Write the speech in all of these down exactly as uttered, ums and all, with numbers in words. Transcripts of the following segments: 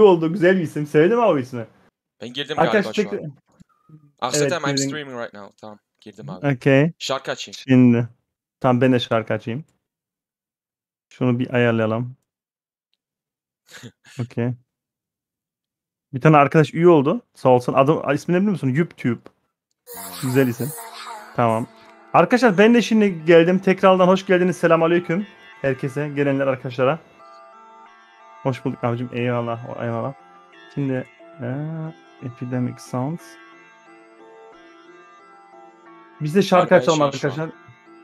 oldu. Güzel bir isim. Sevdim abi o ismi. Ben girdim Arkadaş galiba şu tekrar... an. Aksetem Evet, I'm girdin. streaming right now. Tamam girdim abi. Okay. Şarkı açayım. Şimdi. Tamam ben de şarkı açayım. Şunu bir ayarlayalım. Okay. Bir tane arkadaş üye oldu. Sağ olsun. Adı, ismini biliyor musun? YouTube. Güzel isim. Tamam. Arkadaşlar ben de şimdi geldim. Tekrardan hoş geldiniz. Selamünaleyküm. Herkese, gelenler arkadaşlara. Hoş bulduk abicim. Eyvallah. Eyvallah. Şimdi ee, Epidemic Sounds. Biz de şarkı Şarkı açalım açıyor şu arkadaşlar.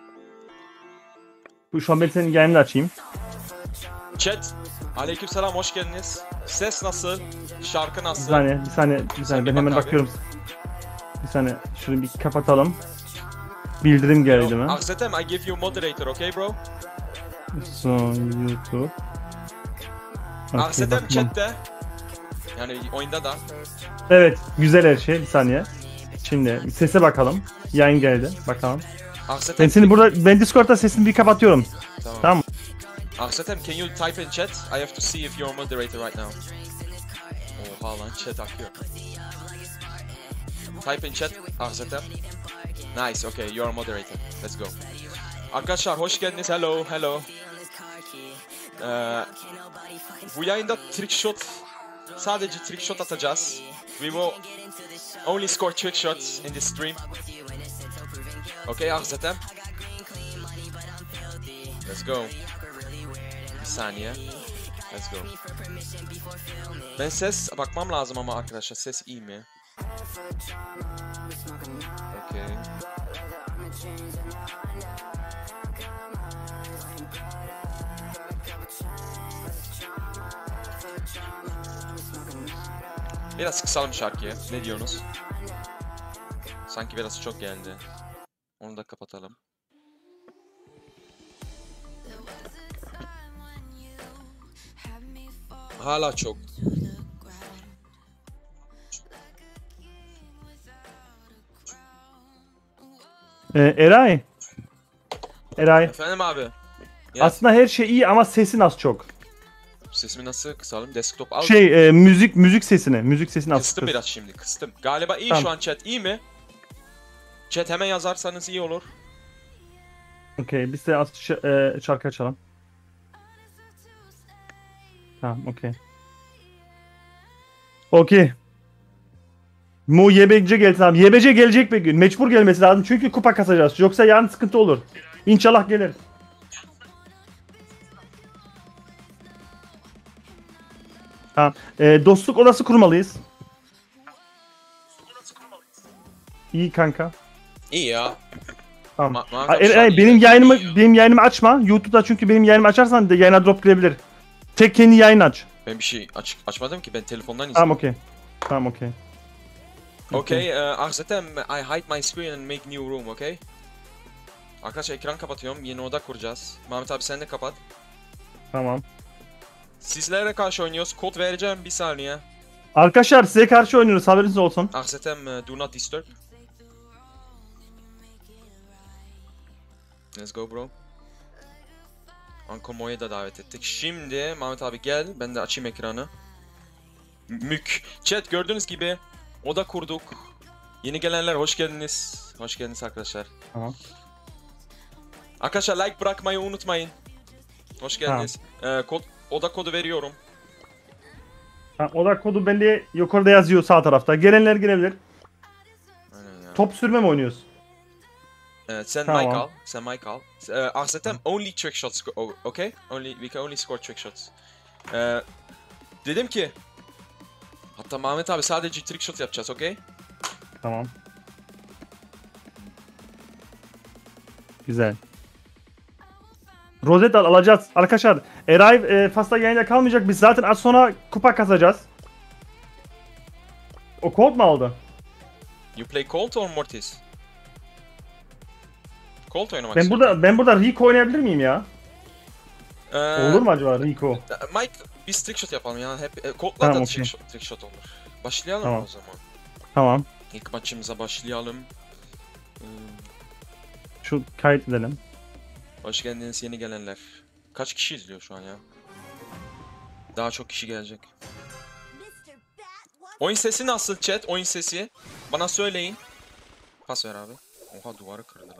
Bu şu an ben senin yayını açayım. Chat. Aleykümselam hoş geldiniz. Ses nasıl? Şarkı Bir nasıl? saniye, bir saniye, bir saniye. Ben bir hemen bak abi. bakıyorum. Bir saniye. Şunu bir kapatalım. Bildirim geldi mi? Aksetem I give you moderator, okay bro? So YouTube. Okay, Aksetem bakmam. chatte. Yani oyunda da. Evet, güzel her şey. Bir saniye. Şimdi sese bakalım. Yayın geldi. Bakalım. Aksetem. Ben seni burada, ben Discord'da sesini bir kapatıyorum. Tamam. Tamam. Aksetem can you type in chat? I have to see if you're a moderator right now. Oha lan chat akıyor. Type in chat Aksetem. Nice, okay, you're a moderator. Let's go. Arkadaşlar hoş geldiniz. Hello, hello. Ee, bu yayında trick shot, sadece trick shot atacağız. We will only score trick shots in this stream. Okay, Aksetem. Let's go. Bir saniye. Let's go. Ben ses bakmam lazım ama arkadaşlar ses iyi mi? Okay. Biraz kısalım şarkıyı. Ne diyorsunuz? Sanki biraz çok geldi. Onu da kapatalım. Hala çok. Ee, Eray. Eray. Efendim abi. Yes. Aslında her şey iyi ama sesin az çok. Sesimi nasıl kısalım? Desktop al. Şey, e, müzik müzik sesini, müzik sesini az. Kıstım biraz şimdi, kıstım. Galiba iyi Tamam. şu an chat. İyi mi? Chat hemen yazarsanız iyi olur. Okey, biz de az ş- e, şarkı açalım. Tamam, okey. Okey. Mu Y B C gelsin abi. Y B C gelecek bir gün. Mecbur gelmesi lazım çünkü kupa kasacağız. Yoksa yarın sıkıntı olur. İnşallah gelir. Tamam. E, dostluk odası kurmalıyız. İyi kanka. İyi ya. Tamam. Ma Aa, Eray, benim yayınımı benim yayınımı açma. YouTube'da çünkü benim yayınımı açarsan da yayına drop girebilir. Tek kendi yayın aç. Ben bir şey aç açmadım ki, ben telefondan izliyorum. Tamam, okey. Tamam, okey. Okay, uh, Aksetem, I hide my screen and make new room, okay? Arkadaşlar ekran kapatıyorum, yeni oda kuracağız. Mehmet abi sen de kapat. Tamam. Sizlere karşı oynuyoruz, kod vereceğim bir saniye. Arkadaşlar size karşı oynuyoruz, haberiniz olsun. Aksetem, uh, do not disturb. Let's go bro. Anko Mo'yu da davet ettik. Şimdi Mehmet abi gel, ben de açayım ekranı. Mük. Chat gördüğünüz gibi oda kurduk. Yeni gelenler hoş geldiniz. Hoş geldiniz arkadaşlar. Tamam. Arkadaşlar like bırakmayı unutmayın. Hoş geldiniz. Tamam. Ee, kod, oda kodu veriyorum. Ha, oda kodu belli yukarıda yazıyor sağ tarafta. Gelenler girebilir. Aynen ya. Top sürme mi oynuyoruz? Evet, sen Tamam. mic al. Sen mic al. Ee, Aksetem only trick shots, okay? Only we can only score trick shots. Ee, dedim ki hatta Mehmet abi sadece trick shot yapacağız, okay? Tamam. Güzel. Rozet al alacağız. Arkadaşlar Eray e, Fas'ta yayında kalmayacak. Biz zaten az sonra kupa kasacağız. O Colt mu aldı? You play Colt or Mortis? Colt oynamak Ben istiyorum. burada ben burada Rico oynayabilir miyim ya? Ee, Olur mu acaba Rico? Mike biz trick shot yapalım ya. Hep e, Colt'la Tamam, da okey. trick, shot, trick shot olur. Başlayalım Tamam. mı o zaman? Tamam. İlk maçımıza başlayalım. Hmm. Şu kayıt edelim. Hoş geldiniz yeni gelenler. Kaç kişi izliyor şu an ya? Daha çok kişi gelecek. Oyun sesi nasıl chat? Oyun sesi. Bana söyleyin. Pas ver abi. Oha duvarı kırdı lan.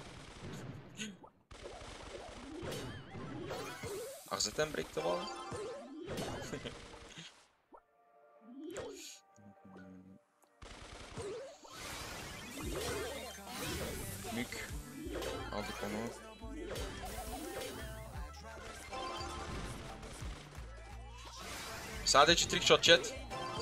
Hakikaten break the wall. Mük. Aldık onu. Sadece trick shot chat.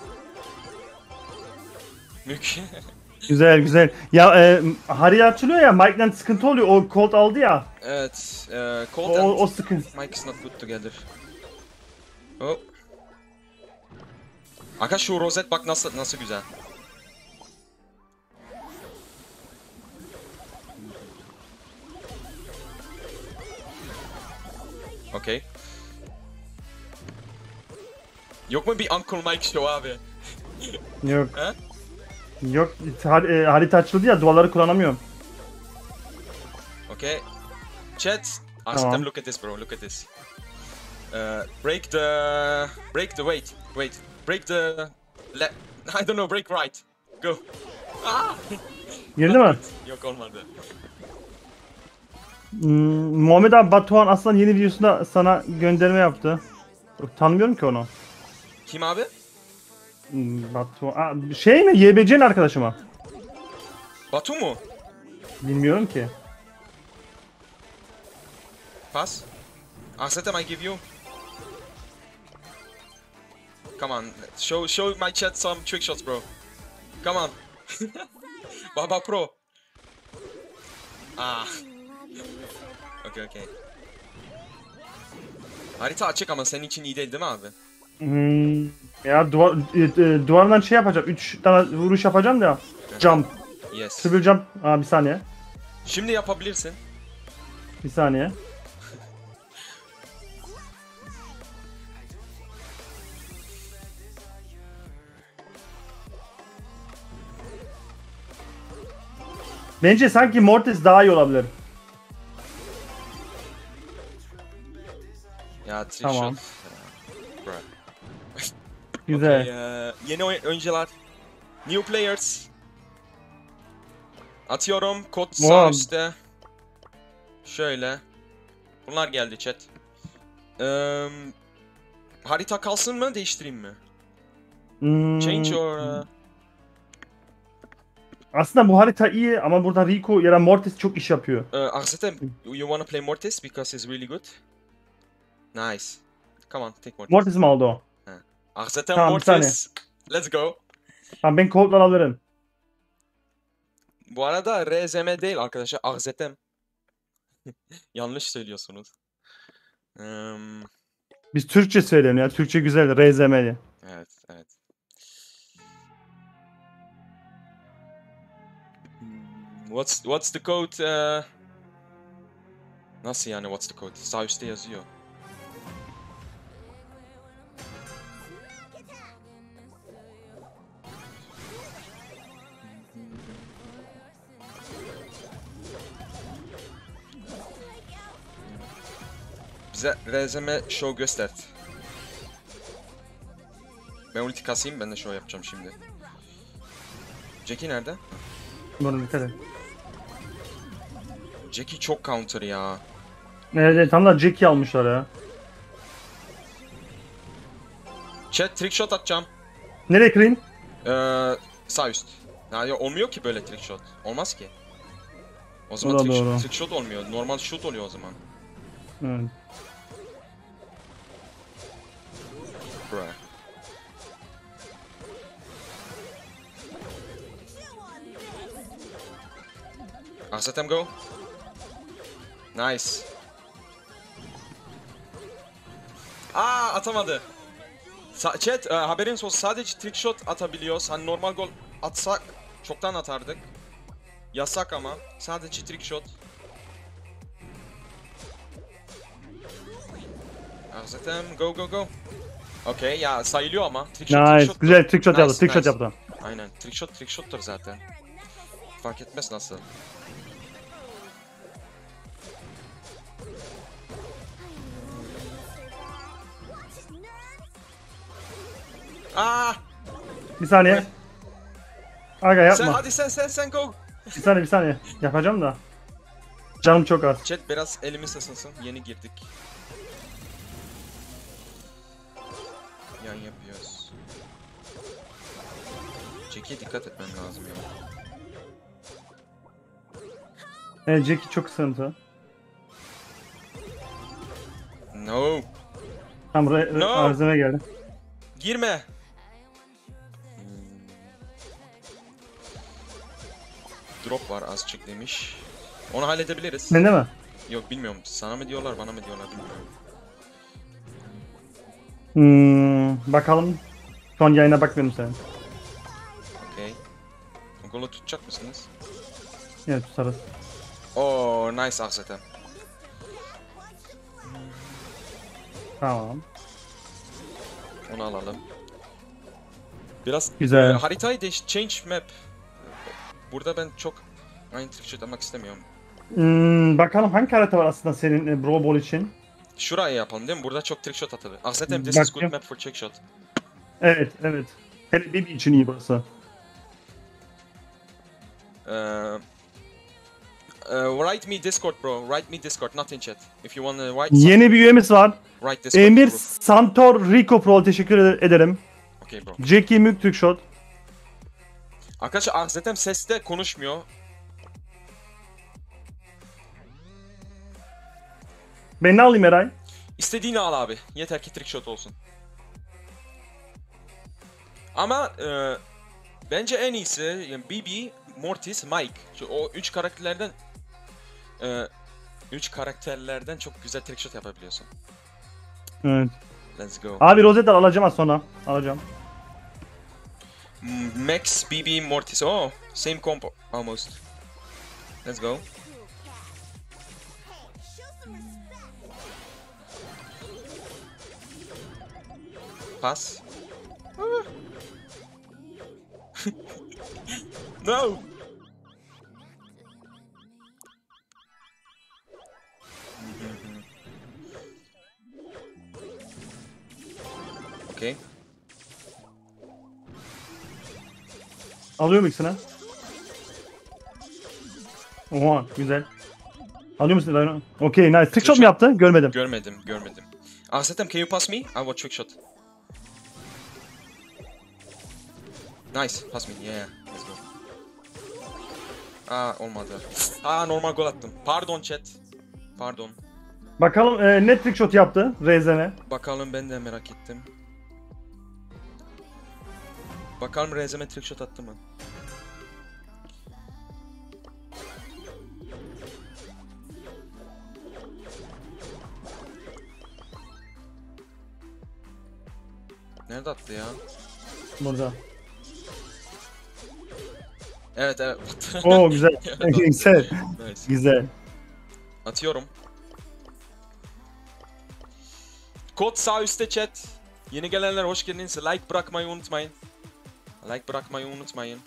Mük. Güzel güzel. Ya e, Harry açılıyor ya, Mike'den sıkıntı oluyor. O Colt aldı ya. Evet. E, Colt O, and o sıkıntı. Mike is not good together. Oh. Aga şu rozet bak nasıl nasıl güzel. Okay. Yok mu bir Uncle Mike show abi? Yok. He? Yok. Har e, harita açıldı ya, duvarları kullanamıyorum. Okay. Chat. Tamam. Tamam. Look at this bro. Look at this. Uh, break the break the wait wait break the le I don't know break right. Go. Ah! Girdi mi? Yok olmadı. Hmm, Muhammed abi Batuhan Aslan yeni videosunda sana gönderme yaptı. Tanımıyorum ki onu. Kim abi? Hmm, Batuhan... Aa, şey mi? Y B C'nin arkadaşı mı? Batu mu? Bilmiyorum ki. Pass. Accept I give you. Come on. Show show my chat some trick shots bro. Come on. Baba pro. Ah. Okay okay. Harita açık ama senin için iyi değil değil mi abi? Hmm, ya duvar, e, e, duvardan şey yapacağım. üç tane vuruş yapacağım da. Jump. Yes. Triple jump. Aa, bir saniye. Şimdi yapabilirsin. Bir saniye. Bence sanki Mortis daha iyi olabilir. Ya trick Tamam. shot. Bro. Güzel. Okay, uh, yeni oy- oyuncular. New players. Atıyorum kod sağ Wow. üstte. Şöyle. Bunlar geldi chat. Eee, harita kalsın mı değiştireyim mi? Hmm, Change or... uh, aslında bu harita iyi ama burada Rico ya da Mortis çok iş yapıyor. uh, Aksetem, you wanna play Mortis because he's really good? Nice. Come on, take Mortis. Mortis mi aldı o? Aksetem Tamam, bir saniye. Mortis. Let's go. Tamam, ben Colt'dan alırım. Bu arada R Z M değil arkadaşlar, Aksetem. Yanlış söylüyorsunuz. Um, Biz Türkçe söyleyelim ya. Türkçe güzel. R Z M'li. evet, evet. Hmm, What's what's the code? Uh... Nasıl yani what's the code? Sağ üstte yazıyor. Bize R Z M show göster. Ben ulti kasayım, ben de show yapacağım şimdi. Jackie nerede? Bunu dikkat et. Jackie çok counter ya. Evet, evet, tam da Jackie almışlar ya. Chat trick shot atacağım. Nereye kırayım? Ee, sağ üst. Ya, ya olmuyor ki böyle trick shot. Olmaz ki. O zaman O da trick, doğru. shot, trick shot olmuyor. Normal shoot oluyor o zaman. Evet. Bruh. Aksetem go. Nice. Aa atamadı. Sa chat e, haberiniz olsun, sadece trick shot atabiliyoruz. Hani normal gol atsak çoktan atardık. Yasak ama sadece trick shot. Aksetem go go go. Okay ya sayılıyor ama trick shot, trick Nice. shot'tur. Güzel trick shot Nice, yaptı. Trick shot nice. yaptı. Aynen trick shot trick shot'tur zaten. Fark etmez nasıl. Aa! Bir saniye. Aga yapma. Sen hadi sen sen sen go. Bir saniye bir saniye. Yapacağım da. Canım çok az. Chat biraz elimiz ısınsın. Yeni girdik. Yan yapıyoruz. Jack'e dikkat etmen lazım ya. Evet Jackie çok sıkıntı. No. Tam re- No. arzeme geldi. Girme. Drop var azıcık demiş. Onu halledebiliriz. Bende mi? Yok bilmiyorum. Sana mı diyorlar bana mı diyorlar bilmiyorum. Hmm, bakalım. Şu an yayına bakmıyorum senin. Okey. Golü tutacak mısınız? Evet tutarız. Oo nice Ahsetem. Tamam. Onu alalım. Biraz Güzel. e, haritayı değiş, change map. Burada ben çok aynı trickshot yapmak istemiyorum. Hmm, bakalım hangi harita var aslında senin e, Brawl Ball için? Şurayı yapalım değil mi? Burada çok trickshot atılır. Ahsetem this is good Bakayım. map for trickshot. Evet evet. Hele Bibi için iyi burası. Uh, uh, write me Discord bro. Write me Discord, not in chat. If you want to write something, Yeni bir üyemiz var. write Discord Emir group. Santor Rico Pro teşekkür ed- ederim. Okay bro. Jackie Mük Trickshot. Arkadaşlar Ahsetem seste konuşmuyor. Ben ne alayım Eray? İstediğini al abi. Yeter ki trickshot olsun. Ama e, bence en iyisi yani B B, Mortis, Mike. Şu, o üç karakterlerden e, üç karakterlerden çok güzel trickshot yapabiliyorsun. Evet. Let's go. Abi Rosetta alacağım az sonra. Alacağım. M- Max, B B, Mortis. Oh, same combo almost. Let's go. Pass. Ah. No. Okay. Alıyorum ikisini. Oha güzel. Alıyor musun Dayno? Okey nice. Trickshot mu yaptı? Görmedim. Görmedim, görmedim. Ahsetem, can you pass me? I want trick shot. Nice, pass me. Yeah, let's go. Aa olmadı. Aa normal gol attım. Pardon chat. Pardon. Bakalım e, ne trickshot yaptı Rezene. Bakalım ben de merak ettim. Bakalım Rezeme trick shot attı mı? Nerede attı ya? Burada. Evet evet. Oo güzel. güzel. Nice. Güzel. Atıyorum. Kod sağ üstte chat. Yeni gelenler hoş geldiniz. Like bırakmayı unutmayın. Like bırakmayı unutmayın.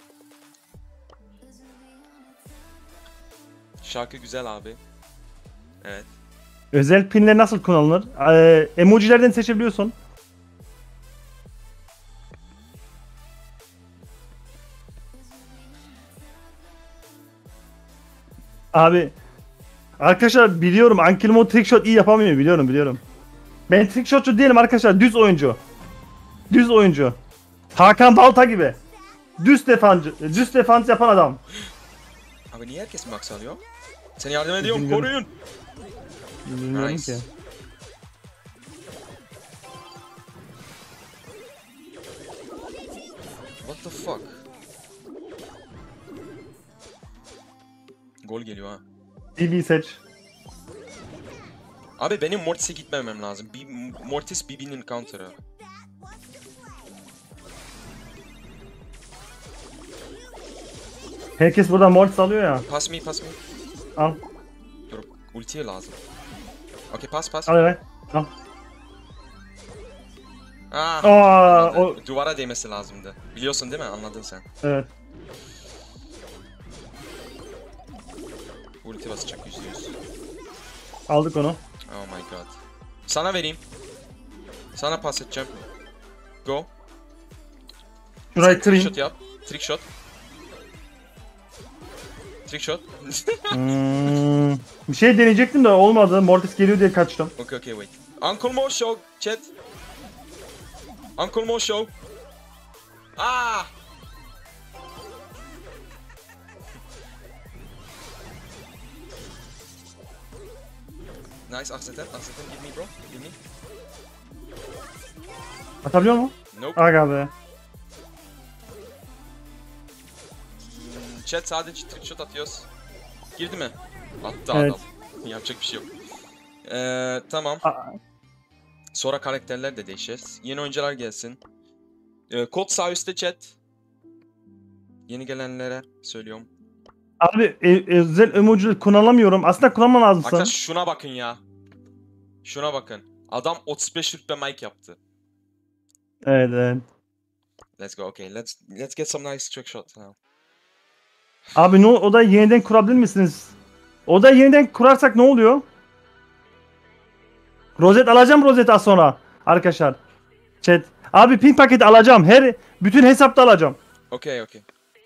Şarkı güzel abi. Evet. Özel pinler nasıl kullanılır? Ee, emojilerden seçebiliyorsun. Abi arkadaşlar biliyorum Ankilmo trickshot iyi yapamıyor biliyorum biliyorum. Ben trickshotçu değilim arkadaşlar düz oyuncu. Düz oyuncu. Hakan Balta gibi. Düz defancı, düz defans yapan adam. Abi niye herkes max alıyor? Seni yardım ediyorum, Bilmiyorum. koruyun. Bilmiyorum Nice. ki. What the fuck? Gol geliyor ha. B B seç. Abi benim Mortis'e gitmemem lazım. B Mortis B B'nin counter'ı. Herkes burada Mortis alıyor ya. Pass me, pass me. Al. Dur, ultiye lazım. Okay, pass, pass. Al evet. Al. Ah, Aa, olmadı. o, Duvara değmesi lazımdı. Biliyorsun değil mi? Anladın sen. evet. Ulti basacak yüzde yüz. Aldık onu. Oh my god. Sana vereyim. Sana pas edeceğim. Go. Şurayı Sen trick kırayım. shot yap. Trick shot. Trick shot. Hmm, bir şey deneyecektim de olmadı. Mortis geliyor diye kaçtım. Okay, okay, wait. Uncle Mo Show, chat. Uncle Mo Show. Ah! Nice, Aksetem, Aksetem, give me bro, give me. Atabiliyor mu? Nope. Aga be. Hmm, Chat sadece trick shot atıyoruz. Girdi mi? Attı Evet. adam. Yapacak bir şey yok. Ee, tamam. A- Sonra karakterler de değişeceğiz. Yeni oyuncular gelsin. Ee, kod sağ üstte chat. Yeni gelenlere söylüyorum. Abi e- özel emoji kullanamıyorum. Aslında kullanmam lazım. Arkadaş şuna bakın ya. Şuna bakın. Adam otuz beş rütbe mic yaptı. Evet evet. Let's go. Okay, let's let's get some nice trick shots now. Abi ne o da yeniden kurabilir misiniz? O da yeniden kurarsak ne oluyor? Rozet alacağım rozet az sonra. Arkadaşlar. Chat. Abi pin paketi alacağım. Her bütün hesapta alacağım. Okay, okay.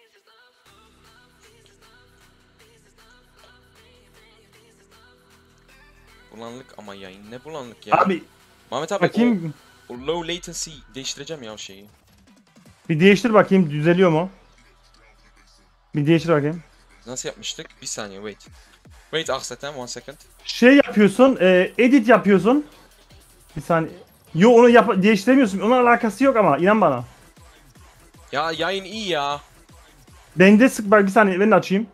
Bulanlık ama yayın ne bulanlık ya. Abi Mehmet abi bakayım. o, o low latency değiştireceğim ya o şeyi. Bir değiştir bakayım düzeliyor mu? Bir değiştir bakayım. Nasıl yapmıştık? Bir saniye wait. Wait Aksetem one second. Şey yapıyorsun. E, edit yapıyorsun. Bir saniye. Yo onu yap değiştiremiyorsun. Onun alakası yok ama inan bana. Ya yayın iyi ya. Bende sık bak bir saniye ben de açayım.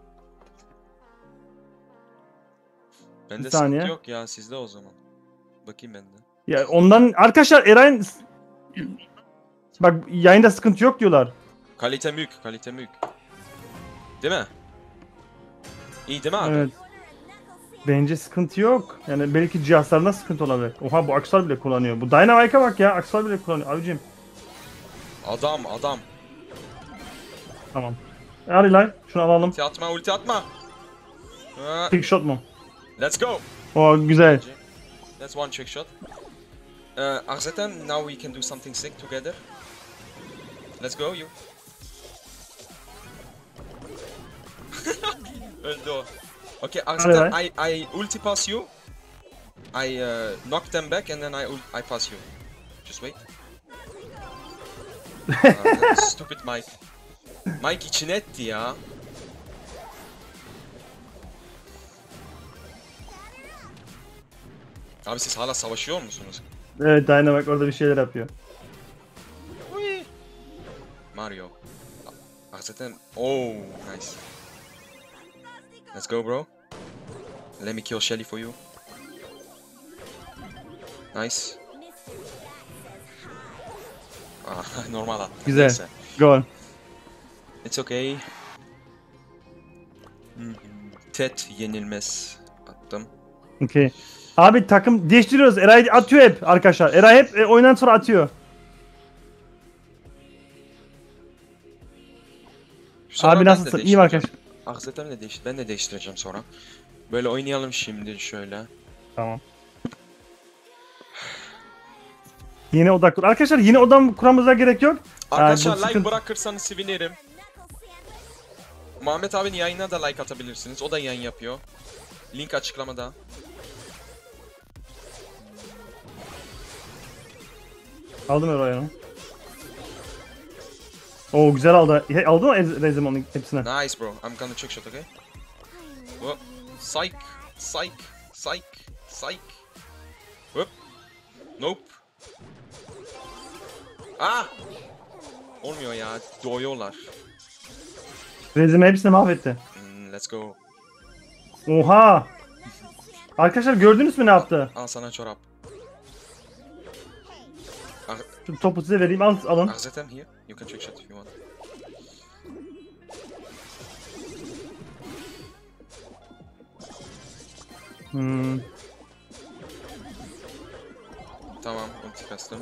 Bende saniye. sıkıntı yok ya sizde o zaman. Bakayım bende. Ya ondan arkadaşlar Eray'ın bak yayında sıkıntı yok diyorlar. Kalite büyük, kalite büyük. Değil mi? İyi değil mi abi? Evet. Bence sıkıntı yok. Yani belki cihazlarında sıkıntı olabilir. Oha bu aksesuar bile kullanıyor. Bu Dynamite'a bak ya aksesuar bile kullanıyor abicim. Adam, adam. Tamam. Hadi lan şunu alalım. Ulti atma, ulti atma. Ha, Trick shot mu? let's go. O güzel. That's one trick shot. Uh, Aksetem, now we can do something sick together. Let's go you. Öldü o. Okay, Aksetem, I, I ulti pass you. I uh, knock them back and then I ult I pass you. Just wait. uh, stupid Mike. Mike içine etti ya. Abi siz hala savaşıyor musunuz? Evet Dynamite orada bir şeyler yapıyor. Mario. Aksetem. Oh, nice. Let's go, bro. Let me kill Shelly for you. Nice. Ah, normal attı. Güzel. Neyse. Go on. It's okay. Hmm. Ted yenilmez. Attım. Okay. Abi takım değiştiriyoruz. Eray atıyor hep arkadaşlar. Eray hep e, oyundan sonra atıyor. Sonra Abi ben de nasılsın? İyiyim arkadaşlar. Aksetem de değiş ben de değiştireceğim sonra. Böyle oynayalım şimdi şöyle. Tamam. Yeni oda kur. Arkadaşlar yeni odam kuramıza gerek yok. Arkadaşlar bu like sıkıntı- bırakırsanız sevinirim. Muhammed abinin yayınına da like atabilirsiniz. O da yayın yapıyor. Link açıklamada. Aldım Eray'ı. Oo güzel aldı. He, aldı mı Ez- Rezimon'un hepsine? Nice bro. I'm gonna trick shot, okay? Whoop. Psych. Psych. Psych. Psych. Whoop. Nope. Ah! Olmuyor ya. Doğuyorlar. Rezime hepsini mahvetti. Hmm, let's go. Oha! Arkadaşlar gördünüz mü ne yaptı? Al sana çorap. Ah, Şu topu size vereyim al, alın. Aksetem here. You can trick shot if you want. Hmm. Tamam. Ulti kastım.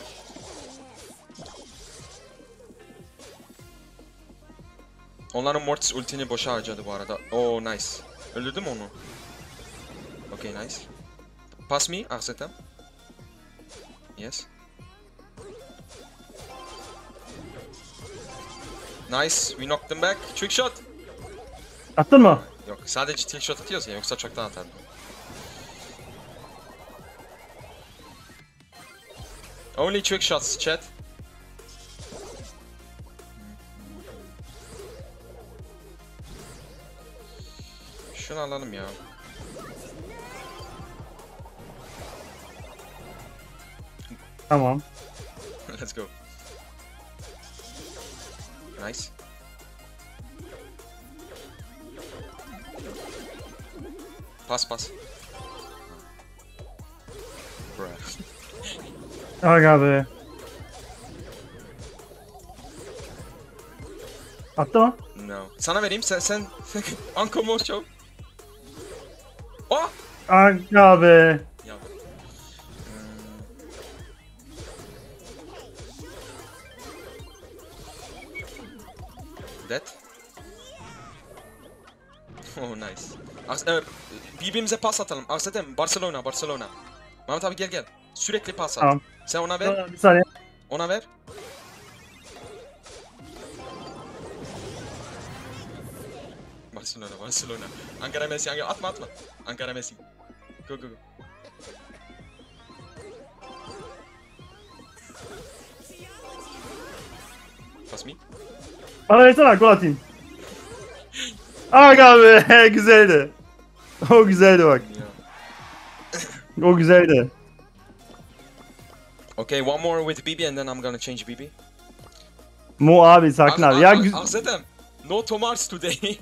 Onların Mortis ultini boşa harcadı bu arada. Oh nice. Öldürdü mü onu? Okay nice. Pass me Aksetem. Yes. Nice. We knocked them back. Trick shot. Attın mı? Yok sadece trick shot atıyoruz ya yoksa çoktan atardım. Only trick shots chat. Şunu alalım ya. Tamam. Let's go. Nice. Pas pas. Bruh. Aga be. Attı mı? No. Sana vereyim sen sen Uncle çok. Oh! Aga be. Ya. Dead. Oh nice. Aks e, birbirimize pas atalım. Aksatem Barcelona Barcelona. Mehmet abi gel gel. Sürekli pas at. Tamam. Sen ona ver. Bir saniye. Ona ver. Barcelona Barcelona. Ankara Messi Ankara atma atma. Ankara Messi. Go go go. Pass me. Bana versene gol atayım. Aga be. Güzeldi. O güzeldi bak. Yeah. O güzeldi. Okay, one more with B B and then I'm gonna change B B. Mu abi sakin abi. Ya güzel. Aksatem. No Tomars today.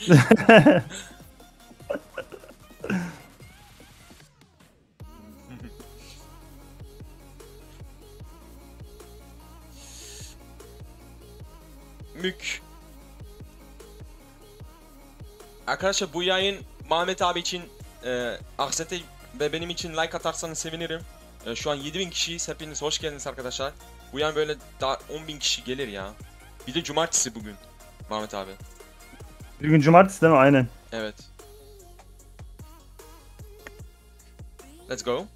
Mük. Arkadaşlar bu yayın Mehmet abi için, e, Akset'e ve benim için like atarsanız sevinirim. E, şu an yedi bin kişiyiz. Hepiniz hoş geldiniz arkadaşlar. Bu yayın böyle daha on bin kişi gelir ya. Bir de cumartesi bugün Mehmet abi. Bugün cumartesi değil mi? Aynen. Evet. Let's go.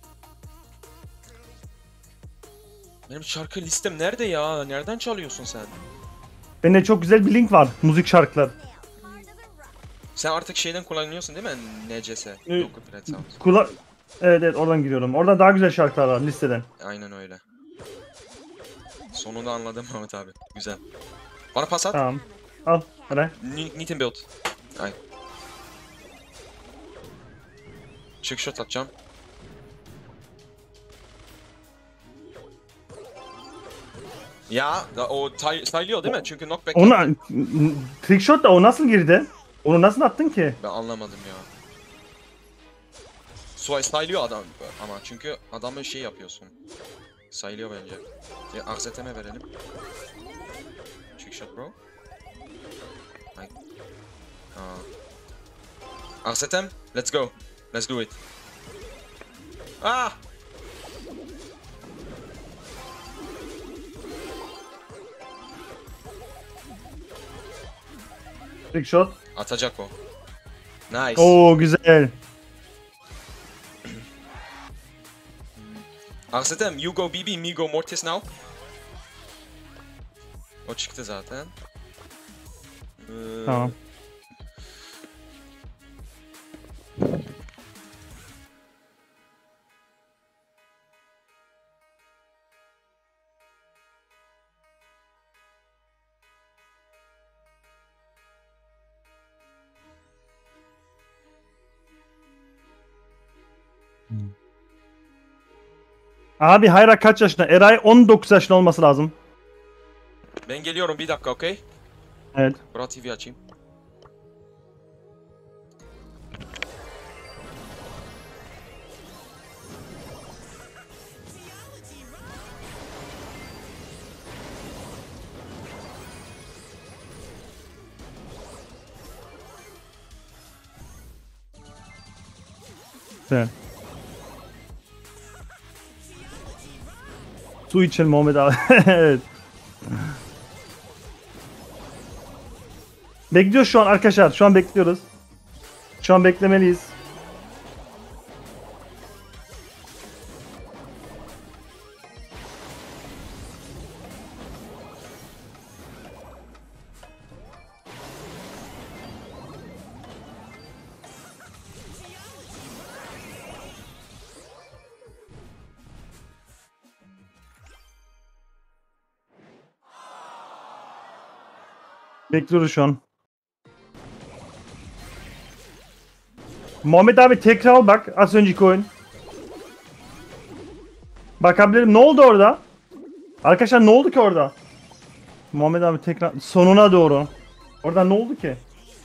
Benim şarkı listem nerede ya? Nereden çalıyorsun sen? Bende çok güzel bir link var. Müzik şarkılar. Sen artık şeyden kullanıyorsun değil mi? N C S. Evet. Local Plat Sound. Kula evet evet oradan giriyorum. Orada daha güzel şarkılar var listeden. Aynen öyle. Sonunda anladım Mehmet abi. Güzel. Bana pas at. Tamam. Al. Hadi. Need and build. Ay. Trick shot atacağım. Ya da o tay- saylıyor değil mi? Çünkü knockback. Ona trickshot da o nasıl girdi? Onu nasıl attın ki? Ben anlamadım ya. Su saylıyor adam ama çünkü adamı şey yapıyorsun. Saylıyor bence. Ya, Akseteme verelim. Trick shot bro. Ay. Aa. Aksetem, let's go. Let's do it. Ah! Trickshot. Atacak o. Nice. Oo güzel. Aksetem, you go B B, me go Mortis now. O çıktı zaten. Ee, Tamam. Abi Hayra kaç yaşında? Eray on dokuz yaşında olması lazım. Ben geliyorum bir dakika, okey? Evet. Bura T V açayım. Evet. Su içelim Muhammed abi. Evet. Bekliyoruz şu an arkadaşlar. Şu an bekliyoruz. Şu an beklemeliyiz. Bekliyoruz şu an. Muhammed abi tekrar bak az önceki oyun. Bakabilirim. Ne oldu orada? Arkadaşlar ne oldu ki orada? Muhammed abi tekrar sonuna doğru. Orada ne oldu ki?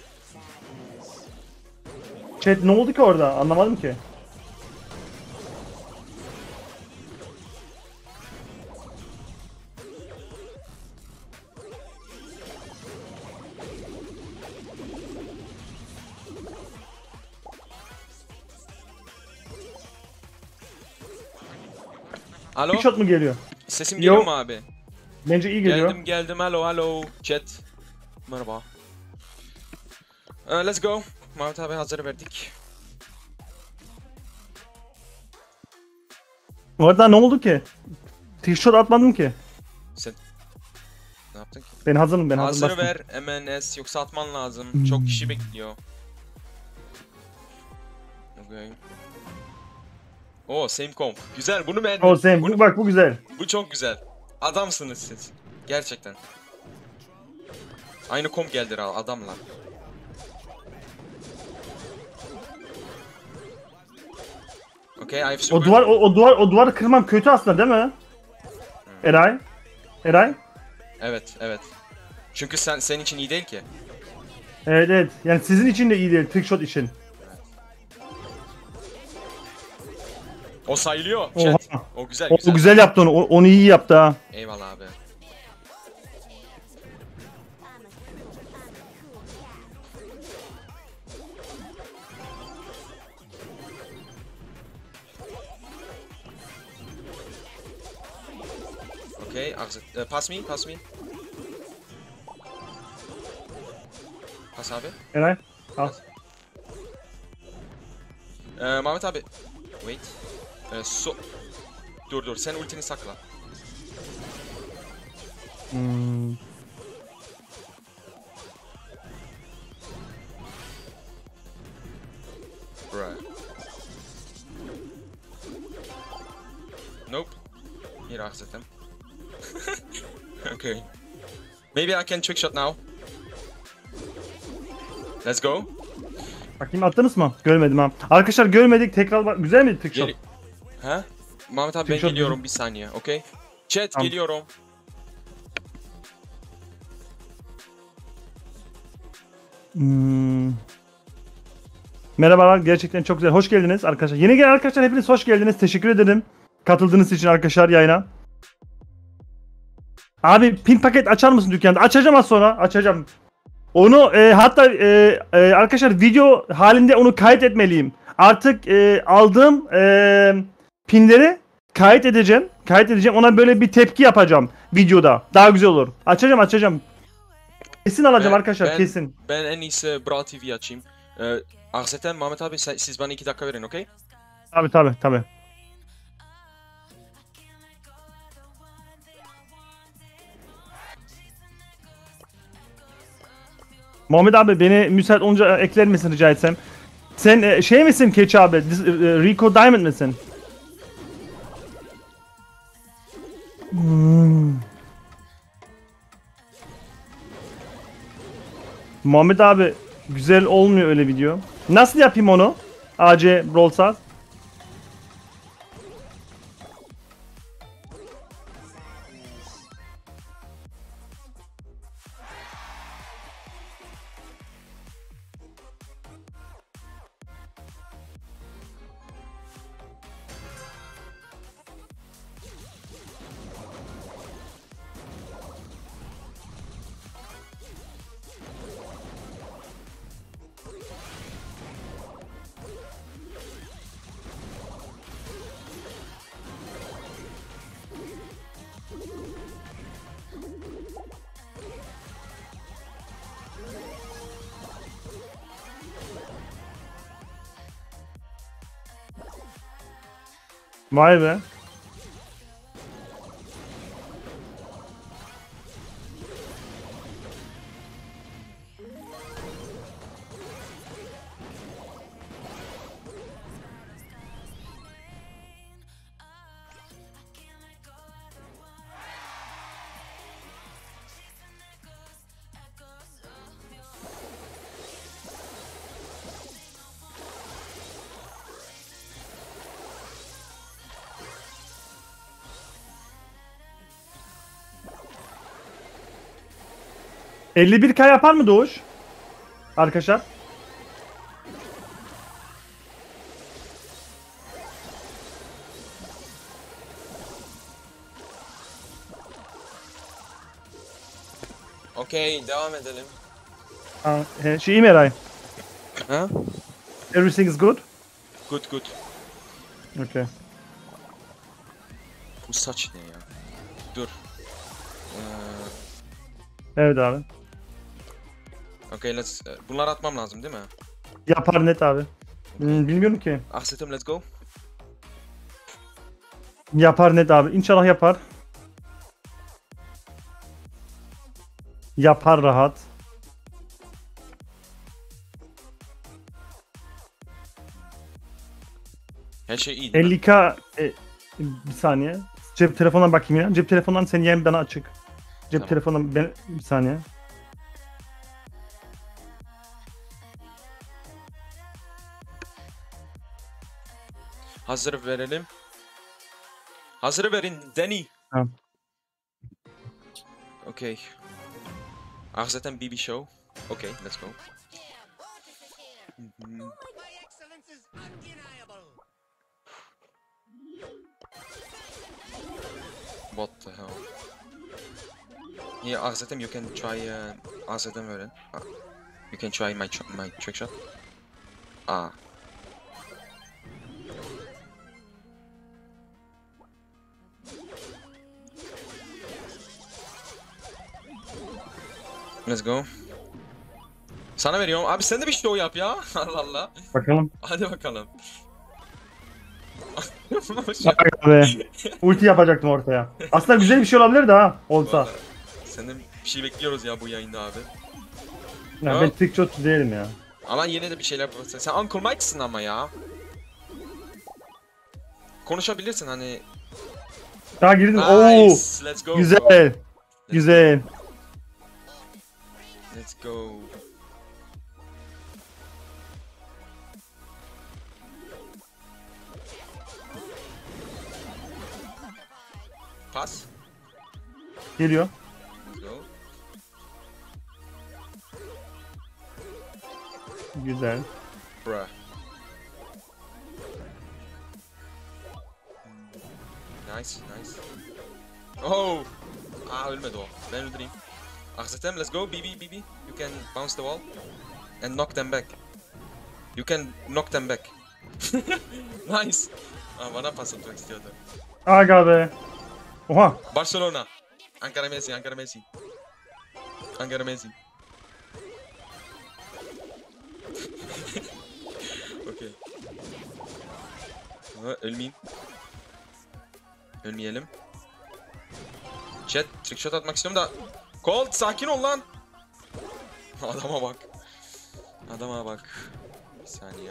Chat ne oldu ki orada? Anlamadım ki. Alo? Bir shot mu geliyor? Sesim geliyor Yok. mu abi? Bence iyi geliyor. Geldim geldim. Hello hello. Chat. Merhaba. Ee, let's go. Mahmut abi hazır verdik. Orada ne oldu ki? T-shirt atmadım ki. Sen ne yaptın ki? Ben hazırım ben hazırım. Hazır bastım. ver M N S yoksa atman lazım. Hmm. Çok kişi bekliyor. Okay. Oo same comp. Güzel bunu beğendim. O sen Bunu- bu, bak bu güzel. Bu çok güzel. Adamsınız siz. Gerçekten. Aynı komp geldi ha adamlar. Okay, I have O super. duvar o, o duvar o duvarı kırmam kötü aslında değil mi? Eray. Eray. Evet, evet. Çünkü sen senin için iyi değil ki. Evet evet. Yani sizin için de iyi değil. Trickshot için. O sayılıyor. Oha. Chat. O güzel, O, güzel. o güzel yaptı onu. O- onu iyi yaptı ha. Eyvallah abi. Okay, uh, pass me, pass me. Pas abi. Eray. Al. Ee, Mehmet abi. Wait. Ee, so... Dur dur, sen ultini sakla. Hmm. Bruh. Nope. Hier achter hem. Okay. Maybe I can trick shot now. Let's go. Bakayım attınız mı? Görmedim ha. Arkadaşlar görmedik. Tekrar bak. Güzel miydi trickshot? Geri... Ha? Mehmet abi ben Trickshot geliyorum bizim- bir saniye, okay? Chat Tamam. geliyorum. Hmm. Merhabalar. Gerçekten çok güzel. Hoş geldiniz arkadaşlar. Yeni gelen arkadaşlar hepiniz hoş geldiniz. Teşekkür ederim. Katıldığınız için arkadaşlar yayına. Abi pin paket açar mısın dükkanda? Açacağım az sonra. Açacağım. Onu e, hatta e, e, arkadaşlar video halinde onu kayıt etmeliyim. Artık e, aldığım e, pinleri kayıt edeceğim. Kayıt edeceğim. Ona böyle bir tepki yapacağım videoda. Daha güzel olur. Açacağım açacağım. Kesin alacağım Ben- arkadaşlar ben- kesin. Ben en iyisi Brawl T V açayım. Ee, Ahset'ten Mehmet abi sen- siz bana iki dakika verin, okay? Tabi tabi tabi. Muhammed abi beni müsait olunca ekler misin rica etsem? Sen e, şey misin Keçi abi? Dis- e, Rico Diamond misin? Hmm. Muhammed abi güzel olmuyor öyle video. Nasıl yapayım onu? A C Brawl Stars. Vay be. elli bir K yapar mı Doğuş? Arkadaşlar. Okey, devam edelim. Ha, he, şey mi Eray? Ha? Everything is good? Good good. Okay. Bu saç ne ya? Dur. Ee, Evet abi. okay, let's... Bunları atmam lazım değil mi? Yapar net abi. Hmm, bilmiyorum ki. Ahsetim, let's go. Yapar net abi. İnşallah yapar. Yapar rahat. Her şey iyi değil mi? elli K e, bir saniye. Cep telefonuna bakayım ya. Cep telefonundan senin yerin bana açık. Cep Tamam. telefonundan ben bir saniye. Hazır verelim. Hazır verin Danny. Tamam. Okay. Ahsetem B B Show. Okay, let's go. Mhm. My excellence is undeniable. What the hell? Yeah, Ahsetem, you can try. Uh, Ahsetem verin. Ah, you can try my tr my trick shot. Ah. Let's go. Sana veriyorum. Abi sen de bir show yap ya. Allah Allah. Bakalım. Hadi bakalım. Abi. Ulti yapacaktım ortaya. Aslında güzel bir şey olabilir de ha. Olsa. Vallahi senden bir şey bekliyoruz ya bu yayında abi. Ya Ha? ben trickshot değilim ya. Ama yine de bir şeyler yaparsın. Sen Uncle Mike'sın ama ya. Konuşabilirsin hani. Daha girdim. Oo. Nice. Let's go. Güzel. bro. Güzel. Let's go. Pas. Geliyor. Let's go. Güzel. Bruh. Nice, nice. Oh! Aa ölmedi o. Ben öldüreyim. Ahsetem, let's go. B B, B B. You can bounce the wall. And knock them back. You can knock them back. Nice. Aa, bana pas atmak istiyordu. Aga be. Oha. Barcelona. Ankara Messi, Ankara Messi. Ankara Messi. Okay. Ha, ölmeyeyim. Ölmeyelim. Chat, trickshot atmak istiyorum da. Colt, sakin ol lan. Adama bak. Adama bak. Bir saniye.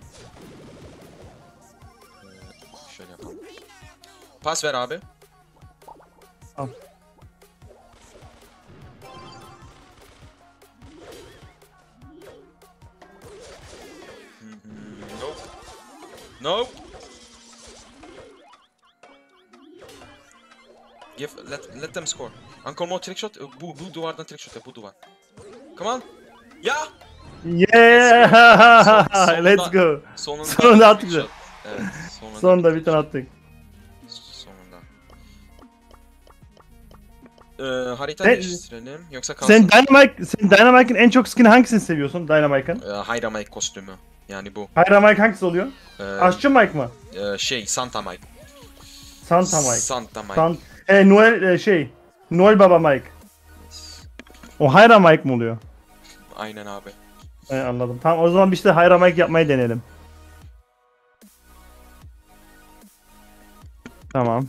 Ee, şöyle yapalım. Pas ver abi. Al. Nope. Nope. Give let let them score. Uncle Mo trick shot. Bu bu duvardan trick shot yap bu duvar. Come on. Ya. Yeah. Son- Let's sonunda- go. Sonunda, Sonunda trick attık. shot. Evet. Sonunda. Sonunda bir tane attık. Sonunda. Ee, harita Sen- değiştirelim. Yoksa kalsın. Sen Dynamite, sen Dynamite'ın en çok skin hangisini seviyorsun Dynamite'ın? Ee, Hayra Mike kostümü. Yani bu. Hayra Mike hangisi oluyor? Ee, Aşçı Mike mı? e, şey Santa Mike. Santa Mike. Santa Mike. San e, Noel e, şey. Noel Baba Mike. O Hayra Mike mi oluyor? Aynen abi. E, anladım. Tamam o zaman biz de Hayra Mike yapmayı deneyelim. Tamam.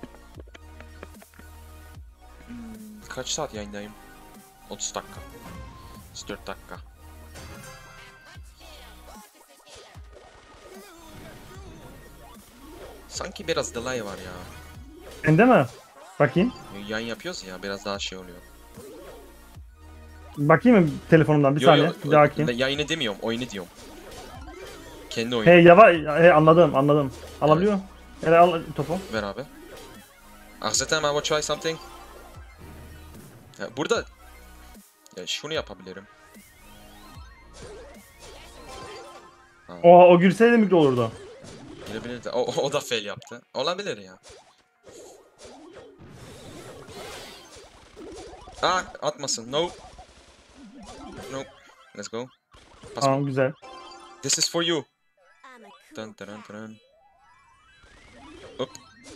Hmm, kaç saat yayındayım? otuz dakika. otuz dört dakika. Sanki biraz delay var ya. Sende mi? Bakayım. Yayın yapıyoruz ya biraz daha şey oluyor. Bakayım mı telefonumdan bir Yo, saniye. yo, Bir daha bakayım. yayını demiyorum, oyunu diyorum. Kendi He oyunu. yava he anladım anladım. Alabiliyor. Hele al topu. Ver abi. Ahsetem, I will try something. Ha, burada Ya şunu yapabilirim. Oha o girseydi mi olurdu? Girebilirdi. O, o da fail yaptı. Olabilir ya. Aa atmasın. No. No. Let's go. Pas. Tamam güzel. This is for you. Dun dun dun dun. Hop.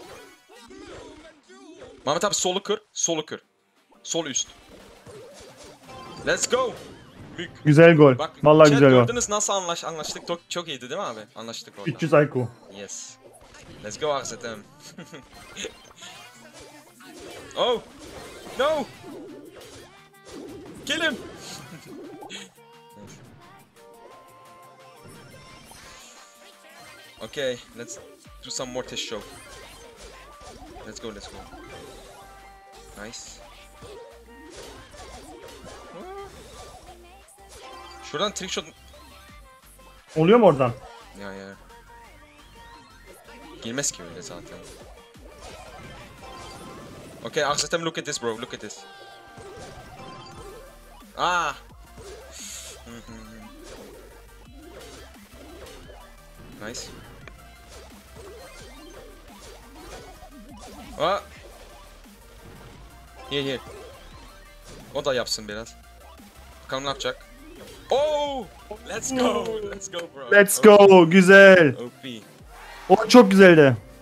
Mehmet abi solu kır. Solu kır. Sol üst. Let's go. Büyük. Güzel gol. Bak, Vallahi chat güzel gol. gördünüz nasıl anlaş anlaştık. Çok, çok iyiydi değil mi abi? Anlaştık orada. üç yüz I Q. Yes. Let's go Aksetem. Oh. No. Kill him. Okay, let's do some more test show. Let's go, let's go. Nice. Şuradan trick shot. Oluyor mu oradan? Ya ya. Girmez ki öyle zaten. Okay, Aksetem, look at this bro, look at this. Ah. Nice. Ah. Here here. O da yapsın biraz. Bakalım ne yapacak. Oh! Let's go. Let's go bro. Let's go. Güzel. O P. O çok güzeldi.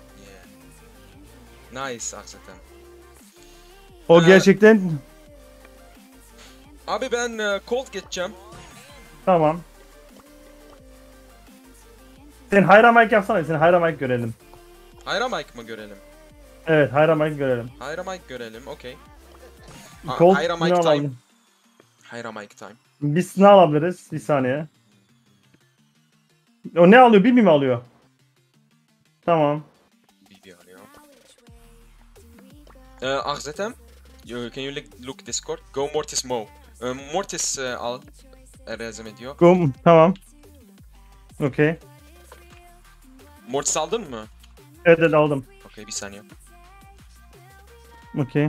Yeah. Nice Aksetem. O Ha. gerçekten Abi ben uh, Colt geçeceğim. tamam. Sen Hayra Mike yapsana. Sen Hayra Mike görelim. Hayra Mike mı görelim? Evet Hayra Mike görelim. Hayra Mike görelim, okey. Aa, Colt Hayra ne Mike time. alalım? Hayra Mike time. Biz ne alabiliriz? Bir saniye. O ne alıyor? Bir mi alıyor? Tamam. Video arıyor. Uh, Aksetem, you, can you look, look Discord? Go Mortis Mo. Uh, Mortis uh, al. Rezem ediyor. Go. Tamam. Okey. Mortis aldın mı? Evet evet aldım. Okey bir saniye. Okey.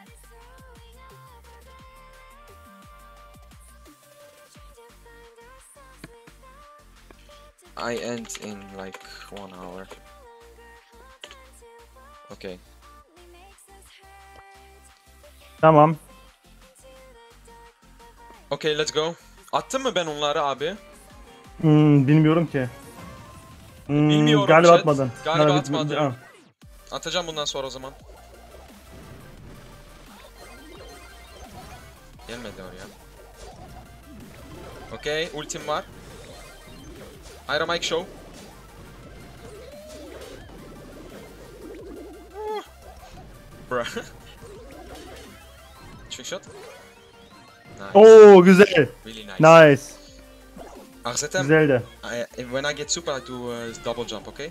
I end in like one hour. Okay. Tamam. Okay, let's go. Attım mı ben onları abi? Hmm, bilmiyorum ki. Hmm, Bilmiyorum Galiba chat. atmadın. Galiba Ha, atmadım. ha. Atacağım bundan sonra o zaman. Gelmedi oraya. Okay, ultim var. Hayra Mike show. Bro. Trick shot. Nice. Oo güzel. Really nice. Nice. Aksetem, Güzeldi. I, when I get super, I do uh, double jump, okay?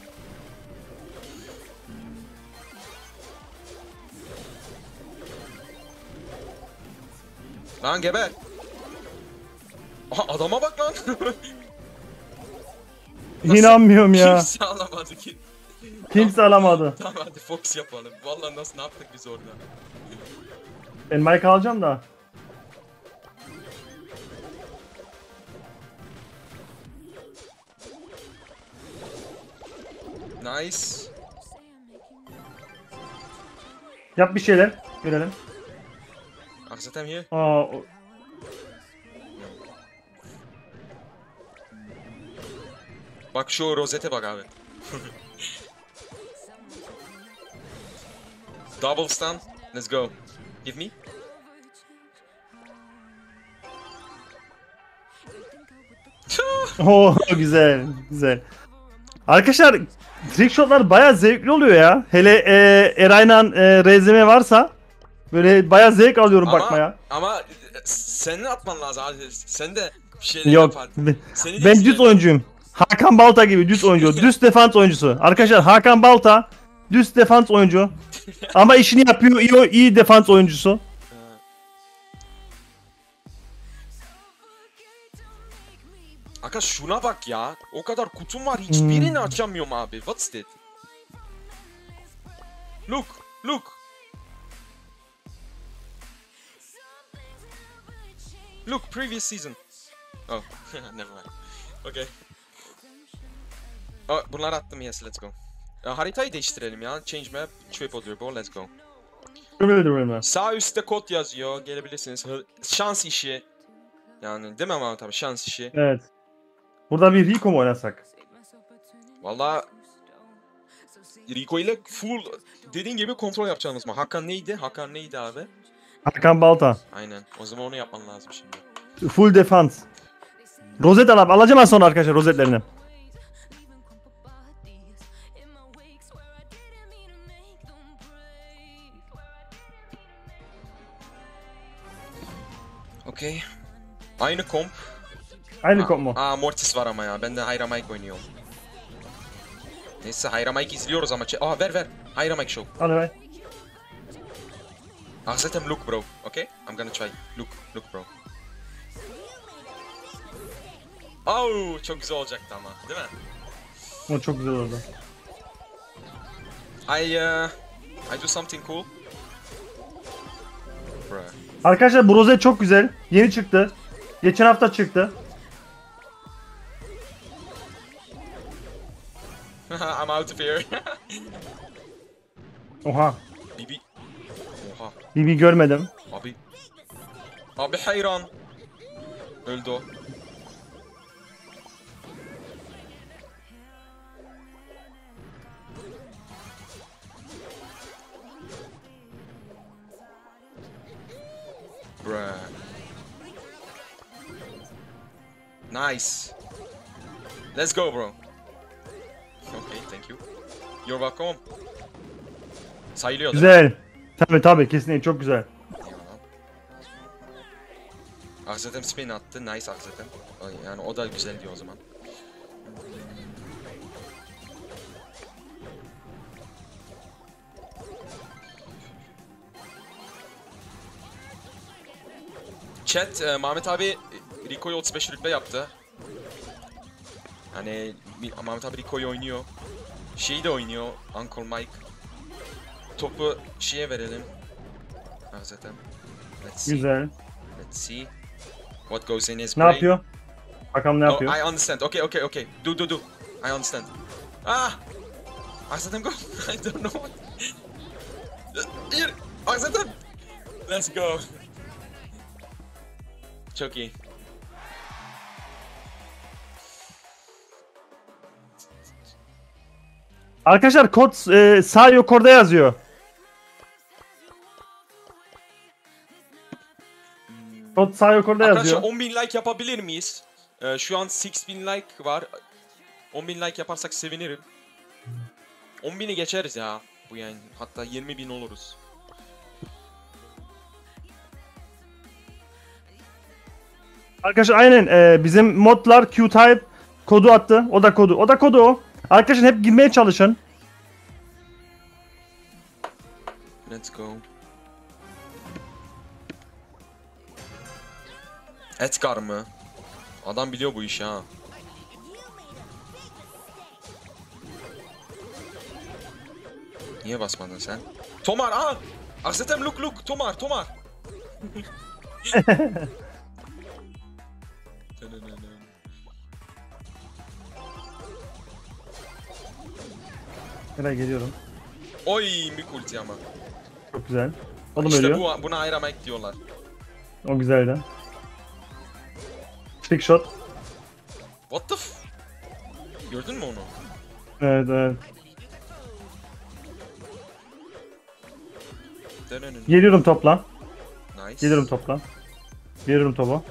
Lan geber. Aha, adama bak lan. Nasıl- İnanmıyorum ya. Kimse alamadı ki. Kimse alamadı. Tamam hadi Fox yapalım. Vallahi nasıl ne yaptık biz orada? Ben Mike alacağım da. Nice. Yap bir şeyler. Görelim. Aksetem here. Aa, o- Bak şu rozete bak abi. Double stun. Let's go. Give me. Oo güzel. Güzel. Arkadaşlar trick shotlar bayağı zevkli oluyor ya. Hele e, Eray'la e, Rezeme varsa böyle bayağı zevk alıyorum ama, bakmaya. ama e, senin atman lazım abi. Sen de bir şeyler Yok. yapardın. Ben, Seni de ben düz izleyelim. oyuncuyum. Hakan Balta gibi düz oyuncu. Düz defans oyuncusu. Arkadaşlar Hakan Balta düz defans oyuncu. Ama işini yapıyor. İyi, iyi defans oyuncusu. Aga şuna bak ya. O kadar kutum var. Hiçbirini Hmm. açamıyorum abi. What's that? Look. Look. Look, previous season. Oh, never mind. Okay. Oh, bunları attım, yes, let's go. Ya, haritayı değiştirelim ya. Change map, triple turbo, let's go. Öyle durumda. Sağ üstte kod yazıyor, gelebilirsiniz. Hı- Şans işi. Yani değil mi ama tabii şans işi. Evet. Burada bir Rico mu oynasak? Vallahi Rico ile full dediğin gibi kontrol yapacağımız mı? Hakan neydi? Hakan neydi abi? Hakan Balta. Aynen. O zaman onu yapman lazım şimdi. Full defense. Rozet al abi. Alacağım az sonra arkadaşlar rozetlerini. Okey. Aynı komp. Aynı Aa, kop mu? Aa, Mortis var ama ya. Ben de Hyra Mike oynuyorum. Neyse Hyra Mike izliyoruz ama. ç- Aa ver ver. Hyra Mike show. Al ver. Ah zaten look bro. Okay? I'm gonna try. Look. Look bro. Oh, çok güzel olacaktı ama. Değil mi? O çok güzel oldu. I uh, I do something cool. Bruh. Arkadaşlar bu rozet çok güzel. Yeni çıktı. Geçen hafta çıktı. I'm out of here. Oha. Bibi. Oha. Bibi görmedim. Abi. Abi hayran. Öldü o. Bruh. Nice. Let's go bro. Okay, thank you. You're welcome. Sayılıyor değil mi? Güzel. Tabii tabii kesinlikle çok güzel. Eyvallah. Akzatem spin attı. Nice Akzatem. Yani o da güzel diyor o zaman. Chat, e, Mehmet abi e, Rico'yu otuz beş rütbe yaptı. Hani Mi- Mehmet abi Rico'yu oynuyor. Şeyi de oynuyor, Uncle Mike. Topu şeye verelim. Akzatem. Let's see. Güzel. Let's see. What goes in his Ne brain? yapıyor? Bakalım ne Oh, yapıyor? I understand. Okay, okay, okay. Do, do, do. I understand. Ah! Akzatem go. I don't know what. Here! Akzatem! Let's go. Çok iyi. Arkadaşlar kod e, sağ yukarıda yazıyor. Kod sağ yukarıda Arkadaşlar yazıyor. on bin like yapabilir miyiz? Ee, şu an altı bin like var. on bin like yaparsak sevinirim. on bini geçeriz ya bu yani. Hatta yirmi bin oluruz. Arkadaşlar aynen e, bizim modlar Q-Type kodu attı. O da kodu. O da kodu o. Arkadaşlar hep girmeye çalışın. Let's go. Edgar mı? Adam biliyor bu işi ha. Niye basmadın sen? Tomar aa! Aksetem look look Tomar Tomar. Nereye geliyorum? Oy mik ulti ama. Çok güzel. Oğlum İşte ölüyor. bu, buna ayramak diyorlar. O güzeldi. Trick shot. What the f... Gördün mü onu? Evet evet. Dönönün. Geliyorum topla. Nice. Geliyorum topla. Geliyorum topu.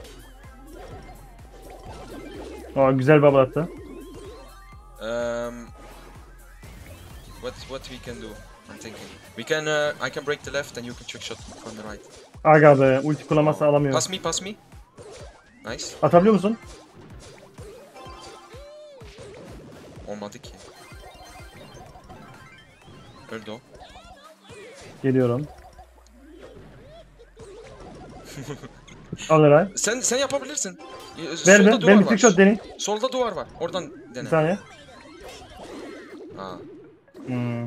Aa güzel baba attı. Um, what what we can do? I'm thinking. We can uh, I can break the left and you can trick shot from the right. Aga be ulti kullanmazsa alamıyorum. Pass me, pass me. Nice. Atabiliyor musun? Olmadı ki. Öldü o. Geliyorum. Al Eray. Sen sen yapabilirsin. Ee, Ver Solda ben, duvar ben bir var. trick shot deneyim. Solda duvar var. Oradan Bir dene. saniye. Ha. Hmm.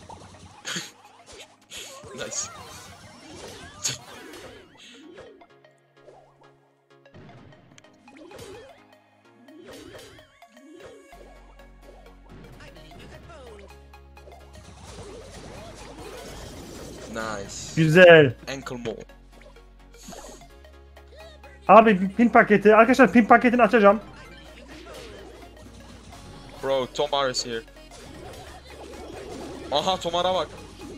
Nice. Nice. Güzel. Ankle mo. Abi bir pin paketi. Arkadaşlar pin paketini açacağım. Bro, Tomar is here. Aha, Tomar'a bak.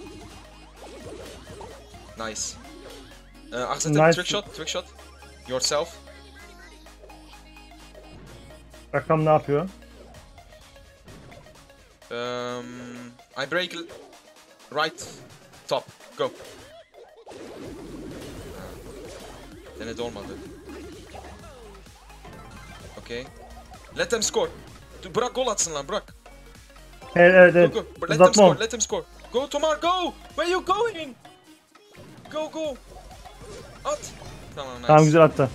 Nice. Uh, Aksatem, Nice. trick shot, trick shot. Yourself. Bakalım ne yapıyor. Um, I break l- right top. Go. Denedi olmadı. Okay. Let them score. Dur, bırak gol atsın lan, bırak. Evet evet evet. Go go. Let them Uzatma. score. Let them score. Go Tomar, go. Where you going? Go go. At. Tamam, nice. Tamam, güzel attı.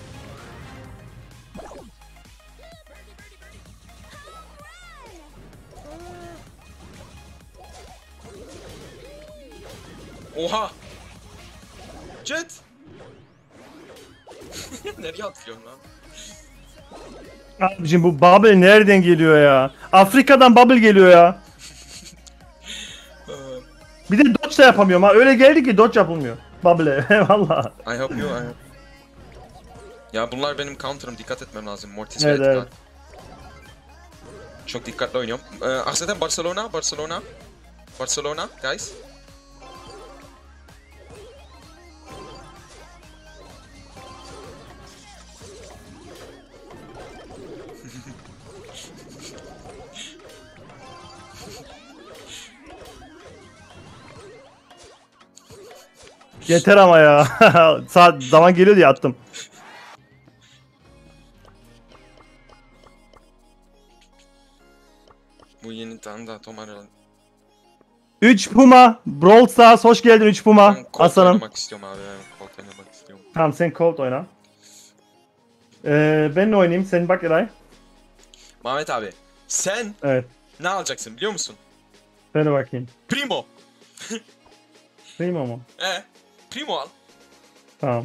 Oha. Jet. Nereye atıyorsun lan? Abicim bu bubble nereden geliyor ya? Afrika'dan bubble geliyor ya. Bir de dodge da yapamıyorum ha. Öyle geldi ki dodge yapılmıyor. Bubble'e. Valla. I help you, I help. Ya bunlar benim counter'ım, dikkat etmem lazım. Mortis Evet, ve Edgar. evet. Çok dikkatli oynuyorum. Ee, Aslında Barcelona, Barcelona. Barcelona, guys. Yeter ama ya. Saat zaman geliyor diye attım. Bu yeni tane daha Tomar'ın. üç Puma. Brawl Stars hoş geldin üç Puma. Ben Colt Aslanım. oynamak istiyorum abi. Ben Colt oynamak istiyorum. Tamam sen Colt oyna. Ee, ben ne oynayayım? Sen bak Eray. Mehmet abi, sen Evet. ne alacaksın biliyor musun? Ben de bakayım. Primo. Primo mu? Ee, Primo al. Tamam.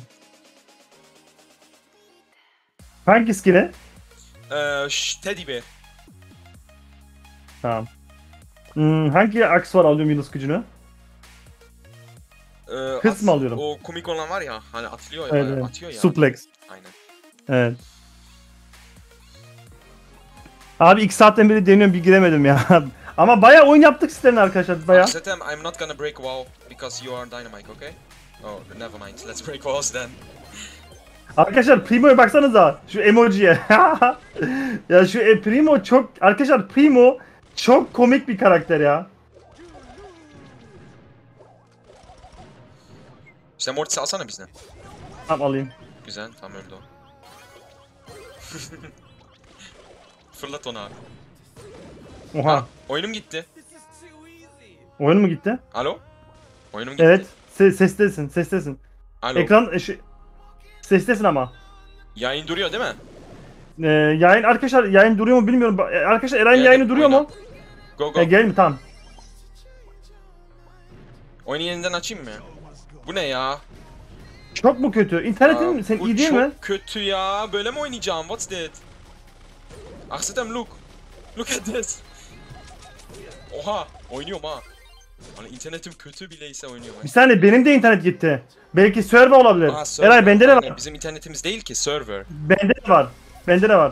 Hangi skill'e? Ee, şş, Teddy Bear. Tamam. Hmm, hangi aksesuar alıyorum Yunus gücünü? Ee, Kız at- mı alıyorum? O komik olan var ya, hani atılıyor ya, Evet, evet. atıyor ya. Suplex. Aynen. Evet. Abi iki saatten beri deniyorum bir giremedim ya. Ama bayağı oyun yaptık sizlerin arkadaşlar bayağı. Aksetem, I'm not gonna break wall because you are dynamite, okay? Oh, never mind. Let's break walls then. Arkadaşlar Primo'ya baksanıza şu emojiye. Ya şu e, Primo çok arkadaşlar Primo çok komik bir karakter ya. Sen Mortis'i alsana bizden. Tamam alayım. Güzel, tam öldü o. Fırlat onu abi. Oha. Ha, oyunum gitti. Oyun mu gitti? Alo? Oyunum gitti. Evet. Se sestesin, sestesin. Alo. Ekran e, şu- sestesin ama. Yayın duruyor değil mi? Ee, yayın arkadaşlar yayın duruyor mu bilmiyorum. Ba- e, Arkadaşlar Eray'ın Geldim, yayını duruyor oyna. mu? Go go. E, gel mi? Tamam. Oyunu yeniden açayım mı? Bu ne ya? Çok mu kötü? İnternetin Aa, mi? Sen bu iyi değil çok mi? kötü ya. Böyle mi oynayacağım? What's that? Aksetem look. Look at this. Oha. Oynuyorum ha. Hani internetim kötü bile ise oynuyorum. Bir saniye benim de internet gitti. Belki server olabilir. Aa, server. Eray bende de Aynen, var. bizim internetimiz değil ki, server. Bende de var. Bende de var.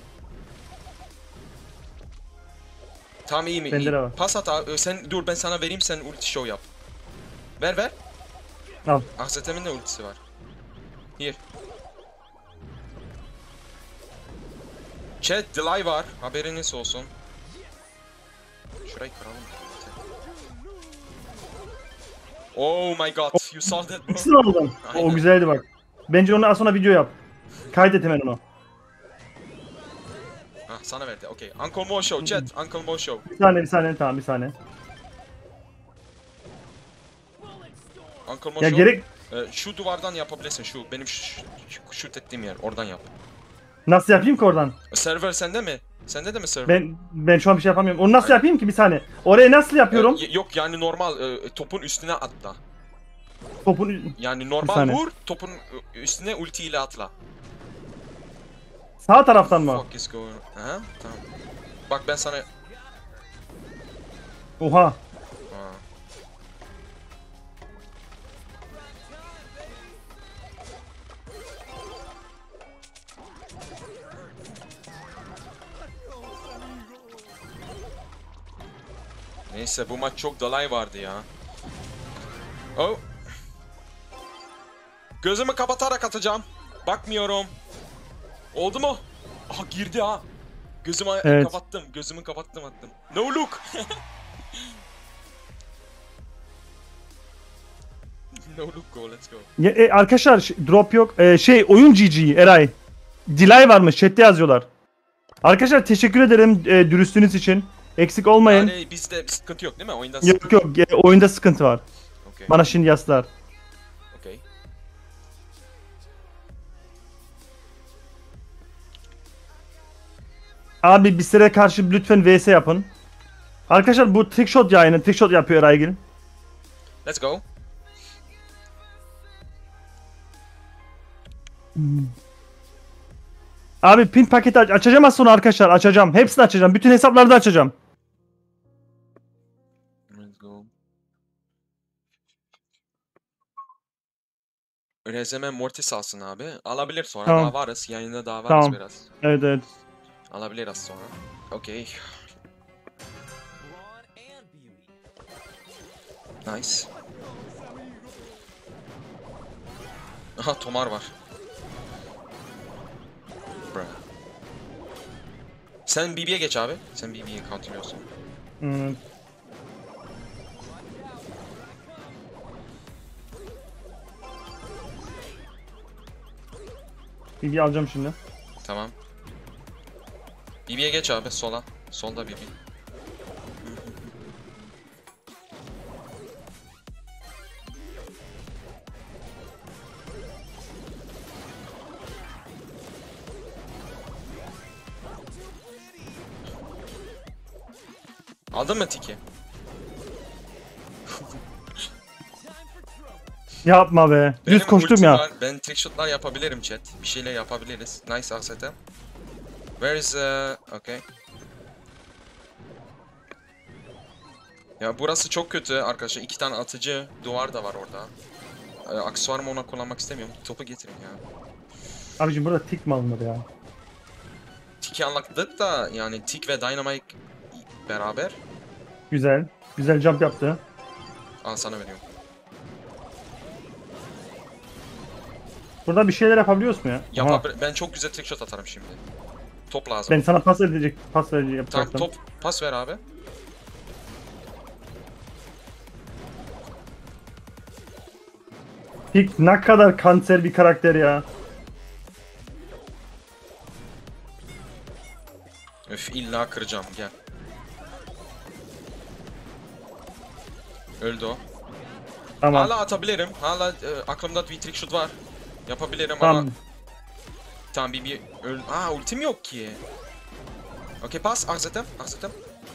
Tamam, iyi mi? Bende İyi. de var. Pas at abi. Sen dur, ben sana vereyim, sen ulti show yap. Ver ver. Al. Aksetem'in de ultisi var. Here. Chat, delay var. Haberiniz olsun. Şurayı kıralım. Oh my god, you saw that bro. İkisini aldım. Aynen. O güzeldi bak. Bence onu az sonra video yap. Kaydet hemen onu. Hah, sana verdi. Okay. Uncle Mo Show, chat. Uncle Mo Show. Bir saniye bir saniye tamam bir saniye. Uncle Mo Ya Show. gerek Ee, şu duvardan yapabilirsin, şu. Benim şu, şu, shoot ettiğim yer. Oradan yap. nasıl yapayım ki oradan? Server sende mi? Sende de mi server? Ben ben şu an bir şey yapamıyorum. Onu nasıl yapayım ki bir saniye? Oraya nasıl yapıyorum? Ee, y- yok yani normal e, topun üstüne atla. Topun Yani Bir normal saniye. vur, topun e, üstüne ulti ile atla. sağ taraftan mı? Fuck is going. Aha, tamam. Bak ben sana. Oha. Ha. Neyse bu maç çok dalay vardı ya. Oh. Gözümü kapatarak atacağım. Bakmıyorum. Oldu mu? Aha girdi ha. Gözümü Evet. kapattım. Gözümü kapattım attım. No look. No look go, let's go. Ya, e, arkadaşlar ş- drop yok. E, şey oyun G G Eray. Delay varmış chatte yazıyorlar. Arkadaşlar teşekkür ederim e, dürüstlüğünüz için. Eksik olmayın. Yani bizde bir sıkıntı yok değil mi? Oyunda sıkıntı Yok yok e, oyunda sıkıntı var. Okey. Bana şimdi yazdılar. Okey. Abi bizlere karşı lütfen V S yapın. Arkadaşlar bu trickshot yayını trickshot yapıyor Eraygil. Let's go. Abi pin paketi aç açacağım az sonra arkadaşlar açacağım. Hepsini açacağım. Bütün hesaplarda açacağım. Let's go. Rezeme Mortis alsın abi. Alabilir sonra. Tamam. Daha varız. Yayında daha varız Tamam. biraz. Evet evet. Alabilir az sonra. Okey. Nice. Aha Tomar var. Bra. Sen B B'ye geç abi. Sen B B'yi counterlıyorsun. Hmm. Bilgi alacağım şimdi. Tamam. B B'ye geç abi sola. Solda B B. Aldın mı tiki? Yapma be. Düz Benim koştum ultim ya. var. Ben trickshot'lar yapabilirim chat. Bir şeyler yapabiliriz. Nice Aksetem. Where is uh okay. Ya burası çok kötü arkadaşlar. İki tane atıcı duvar da var orada. Ee, aksesuarımı ona kullanmak istemiyorum. Topu getirin ya. Abicim burada tik mi alınır ya? Tiki anladık da yani Tik ve Dynamite beraber. Güzel. Güzel jump yaptı. Al sana veriyorum. Burada bir şeyler yapabiliyoruz mu ya? Aha, Yapabil ben çok güzel trickshot atarım şimdi. Top lazım. ben sana pas edecek, pas verecek Tamam yapacaktım. top pas ver abi. Tik ne kadar kanser bir karakter ya. Öf illa kıracağım gel. Öldü o. Tamam. Hala atabilirim. Hala e, aklımda bir trick shot var. Yapabilirim Tamam. ama tamam bir bir öl. Aa ultim yok ki. Okey pas Aksetem. Aksetem.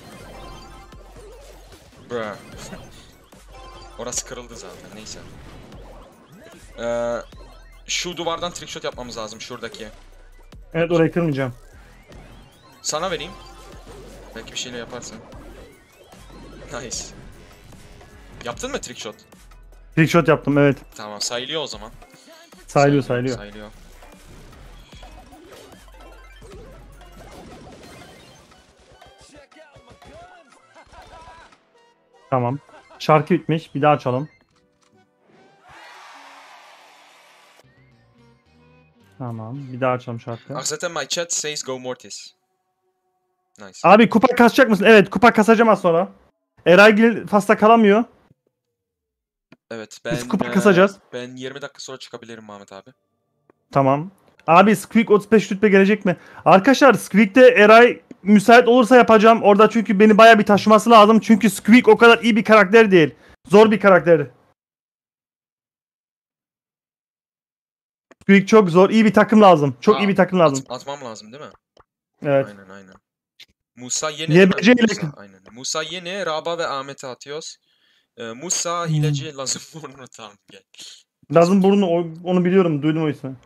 Bruh. Orası kırıldı zaten neyse. Ee, şu duvardan trick shot yapmamız lazım şuradaki. Evet orayı kırmayacağım. Sana vereyim. Belki bir şeyle yaparsın. Nice. Yaptın mı trick shot? Trickshot yaptım evet. Tamam sayılıyor o zaman. Sayılıyor sayılıyor. Sayılıyor. Tamam. Şarkı bitmiş. Bir daha açalım. Tamam. Bir daha açalım şarkı. Aksetem my chat says go Mortis. Nice. Abi kupa kasacak mısın? Evet kupa kasacağım az sonra. Eraygil fasta kalamıyor. Evet ben Biz kupa eee, kasacağız. ben yirmi dakika sonra çıkabilirim Mahmut abi. Tamam. Abi Squeak otuz beş rütbe gelecek mi? Arkadaşlar Squeak'te Eray müsait olursa yapacağım. Orada çünkü beni baya bir taşıması lazım. Çünkü Squeak o kadar iyi bir karakter değil. Zor bir karakter. Squeak çok zor. İyi bir takım lazım. Çok Aa, iyi bir takım lazım. At- atmam lazım değil mi? Evet. Aynen aynen. Musa yeni değil mi? Y B C ile- Musa, aynen. Musa yeni, Raba ve Ahmet'e atıyoruz. Ee, Musa hileci lazım bunu tamam gel. Lazım burnu o- onu biliyorum. Duydum o ismi.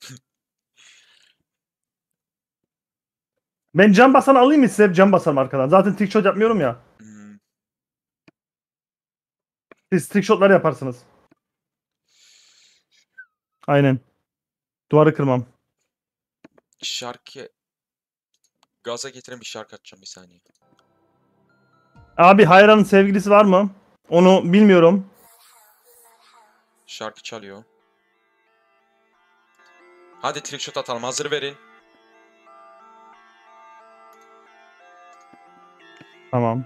Ben can basan alayım mı size? Can basarım arkadan. Zaten trickshot yapmıyorum ya. Hmm, Siz trickshotlar yaparsınız. Aynen. Duvarı kırmam. şarkı gaza getiren bir şarkı açacağım bir saniye. Abi Hayra'nın sevgilisi var mı? Onu bilmiyorum. Şarkı çalıyor. Hadi trickshot atalım. Hazır verin. Tamam.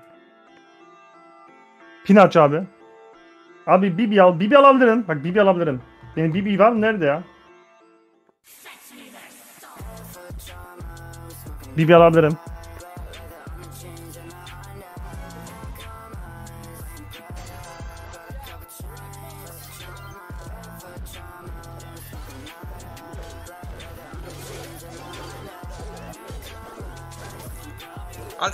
Pin aç abi. Abi Bibi al. Bibi alabilirim. Bak Bibi alabilirim. Benim Bibi var mı? Nerede ya? Bibi alabilirim. Hadi.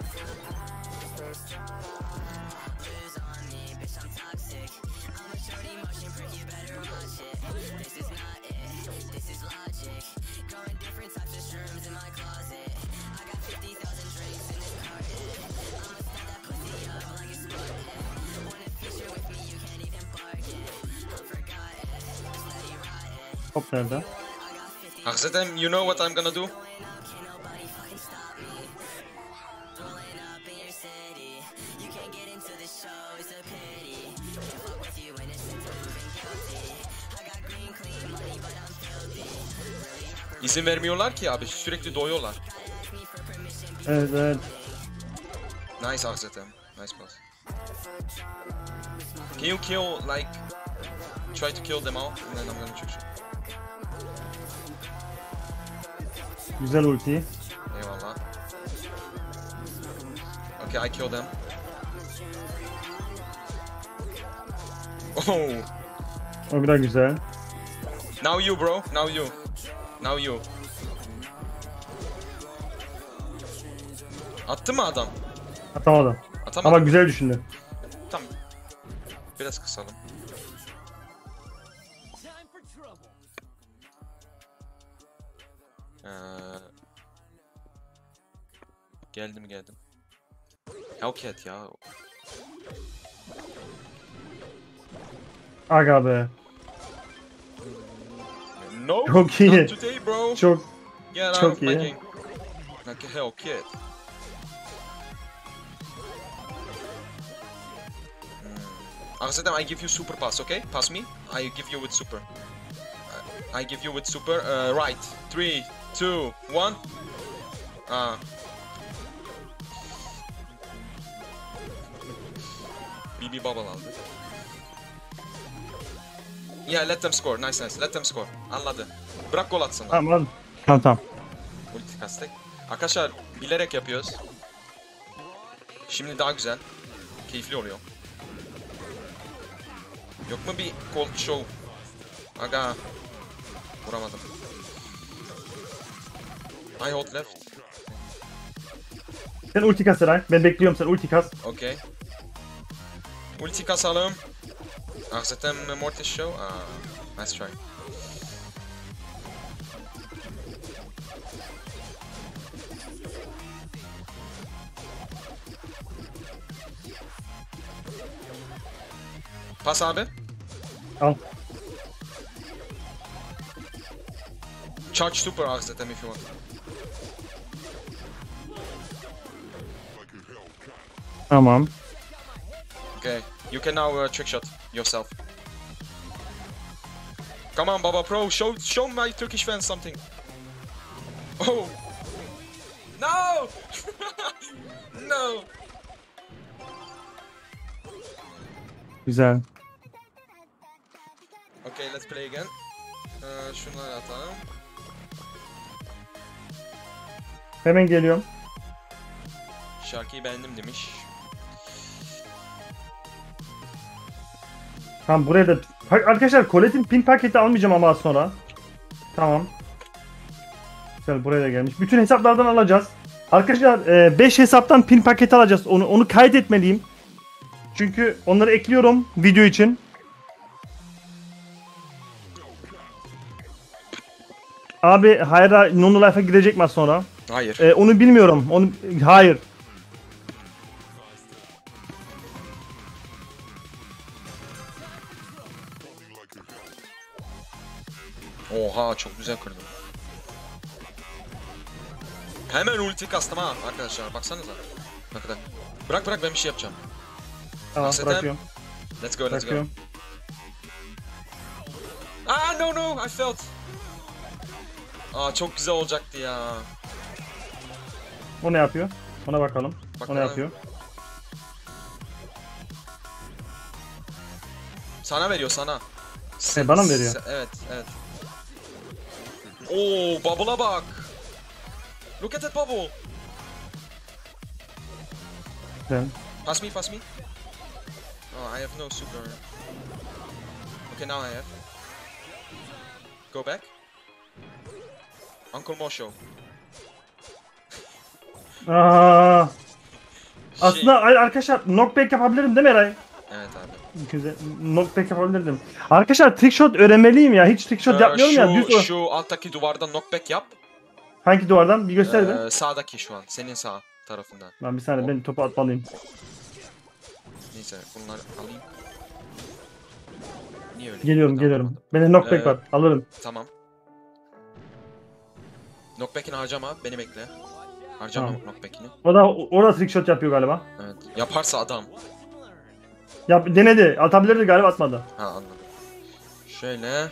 Hop nerede? Hakikaten you know what I'm gonna do? İzin vermiyorlar ki abi, sürekli doyuyorlar. Evet evet. Nice hakikaten. Nice pass. Can you kill like try to kill them all and then I'm gonna trick shot. Güzel ulti. Eyvallah. Okay, I kill them. Oh, O kadar güzel. now you bro, now you. Now you. Attı mı adam? Atamadım. Atamadı. Ama güzel düşündü. Tamam. Biraz kısalım. Ee, geldim geldim. Hellcat ya. Aga be. No. Çok iyi. Not today bro. Çok Get out çok of my iyi. game. Like a Hellcat. Aksadem, I give you super pass, okay? Pass me. I give you with super. I give you with super. Uh, right. Three, two, one. Ah. B B bubble aldı. Yeah, let them score. Nice, nice. Let them score. Anladı. Bırak gol atsınlar. Tamam. Tamam tamam. Ulti kastek. Arkadaşlar bilerek yapıyoruz. Şimdi daha güzel. Keyifli oluyor. Yok mu bir cold show? Aga. Vuramadım. I hold left. Sen ulti kas Eray. Ben bekliyorum, sen ulti kas. Okay. Ulti kasalım. Ah, zaten Mortis show. Ah, nice try. Pas abi. Al. Charge super ah, zaten if you want. Tamam. Okay, you can now uh, trick shot yourself. Come on, Baba Pro, show show my Turkish fans something. Oh, no, no. Güzel. Okay, let's play again. Ee, şunları atalım. Hemen geliyorum. Şarkıyı beğendim demiş. Tamam buraya da... Ha, arkadaşlar Colette'in pin paketi almayacağım ama az sonra. Tamam. Güzel, buraya da gelmiş. Bütün hesaplardan alacağız. Arkadaşlar beş hesaptan pin paketi alacağız. Onu onu kaydetmeliyim. Çünkü onları ekliyorum video için. Abi Hayra Nono Life'a gidecek mi az sonra? Hayır. Ee, onu bilmiyorum. Onu hayır. Oha, çok güzel kırdım. Hemen ulti kastım ha arkadaşlar, baksanıza. Ne kadar. Bırak bırak ben bir şey yapacağım. Tamam Hakikaten. bırakıyorum. Let's go let's go. Bırakıyorum. Ah no no I felt. Aa çok güzel olacaktı ya. O ne yapıyor? Ona bakalım. O Bakalım. ne yapıyor? Sana veriyor sana. E, bana mı veriyor? Se- evet evet. Oo bubble'a bak. Look at that bubble. Güzel. Pass me pass me. Oh I have no super. Okay now I have. Go back. Uncle Mosho. Aa, Şey- aslında ay- arkadaşlar knockback yapabilirim değil mi Eray? Evet abi. Güzel. Knockback yapabilirdim. Arkadaşlar trickshot öğrenmeliyim ya. Hiç trickshot Ee, yapmıyorum şu, ya. Düz o. şu alttaki duvardan knockback yap. Hangi duvardan? Bir göster be. Ee, sağdaki şu an. Senin sağ tarafından. Lan bir saniye ben topu atmalıyım. Neyse bunları alayım. Niye öyle? Geliyorum Tamam, geliyorum. anladım. Benim knockback Ee, var. Alırım. Tamam. Knockback'ini harcama. Beni bekle. Harcama Tamam. knockback'ini. O da o da trickshot yapıyor galiba. Evet. Yaparsa adam. Yap denedi. Atabilirdi galiba atmadı. Ha anladım. Şöyle.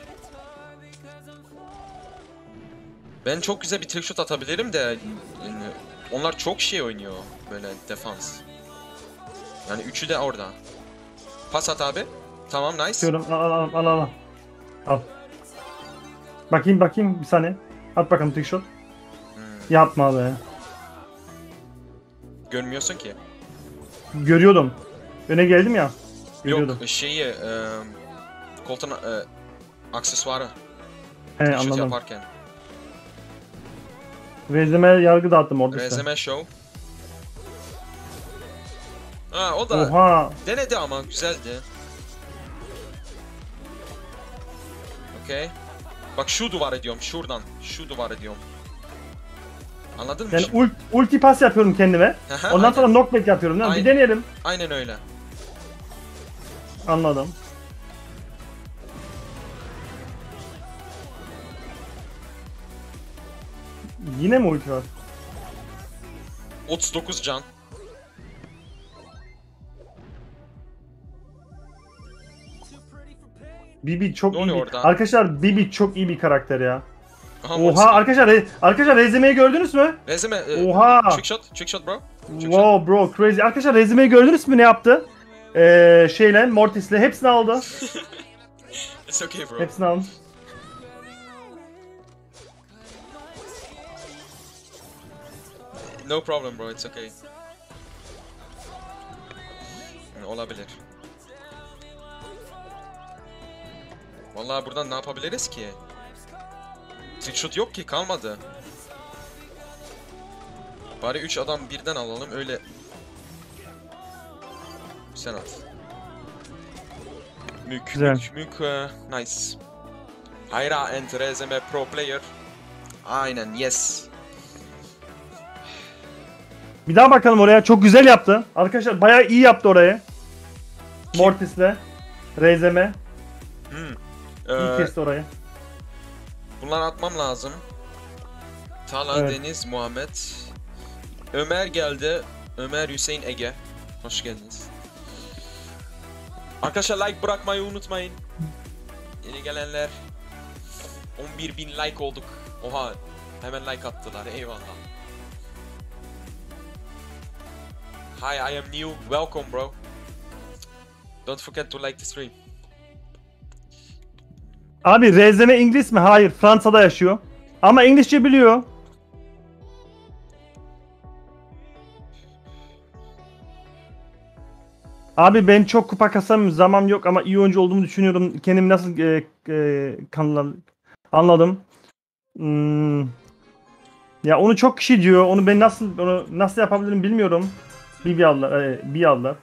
Ben çok güzel bir trickshot atabilirim de yani onlar çok şey oynuyor böyle defans. Yani üçü de orada. Pas at abi. Tamam nice. Atıyorum. Al al al al. Al. Al. Bakayım bakayım bir saniye. At bakalım trickshot. Hmm. Yapma be. Görmüyorsun ki. Görüyordum. Öne geldim ya. Görüyordum. Yok şeyi e, koltuğun e, aksesuarı. He Trickshot anladım. yaparken. Rezeme yargı dağıttım orada işte. Rezeme show. Ha o da Oha. denedi ama güzeldi. Okey. Bak şu duvar ediyorum şuradan. Şu duvar ediyorum. Anladın mı Yani şimdi? ult, ulti pas yapıyorum kendime. Aha, Ondan aynen. sonra knockback yapıyorum. Değil mi? Bir Aynen. deneyelim. Aynen öyle. Anladım. Yine mi ulti var? otuz dokuz can. Bibi çok Ne iyi oluyor bir... orada? Arkadaşlar Bibi çok iyi bir karakter ya. Aha, Oha arkadaşlar re- arkadaşlar rezimeyi gördünüz mü? Rezeme. E, Oha. trick shot, trick shot bro. Trick shot. Wow bro crazy. Arkadaşlar rezimeyi gördünüz mü ne yaptı? Ee, şeyle Mortis'le hepsini aldı. It's okay bro. Hepsini aldı. No problem bro, it's okay. Hmm, Olabilir. Vallahi buradan ne yapabiliriz ki? Trickshot yok ki, kalmadı. Bari üç adam birden alalım, öyle. Sen at. Mük, Güzel. mük, mük, eh, nice. Hayra and Rezeme pro player. Aynen, yes. Bir daha bakalım oraya. Çok güzel yaptı. Arkadaşlar bayağı iyi yaptı orayı. Mortis'le. Rezeme. Hmm. İyi Ee, kesti orayı. bunları atmam lazım. Tala, Evet. Deniz, Muhammed. Ömer geldi. Ömer, Hüseyin, Ege. Hoş geldiniz. Arkadaşlar like bırakmayı unutmayın. Yeni gelenler. on bir bin like olduk. Oha. Hemen like attılar. Eyvallah. Hi, I am new. Welcome bro. Don't forget to like the stream. Abi Rezeme İngiliz mi? Hayır. Fransa'da yaşıyor. Ama İngilizce biliyor. Abi ben çok kupa kasam zaman yok ama iyi oyuncu olduğumu düşünüyorum. Kendimi nasıl e, e, kanla- anladım. Hmm. Ya onu çok kişi diyor. Onu ben nasıl onu nasıl yapabilirim bilmiyorum. Bir bir aldılar. E, bir aldılar.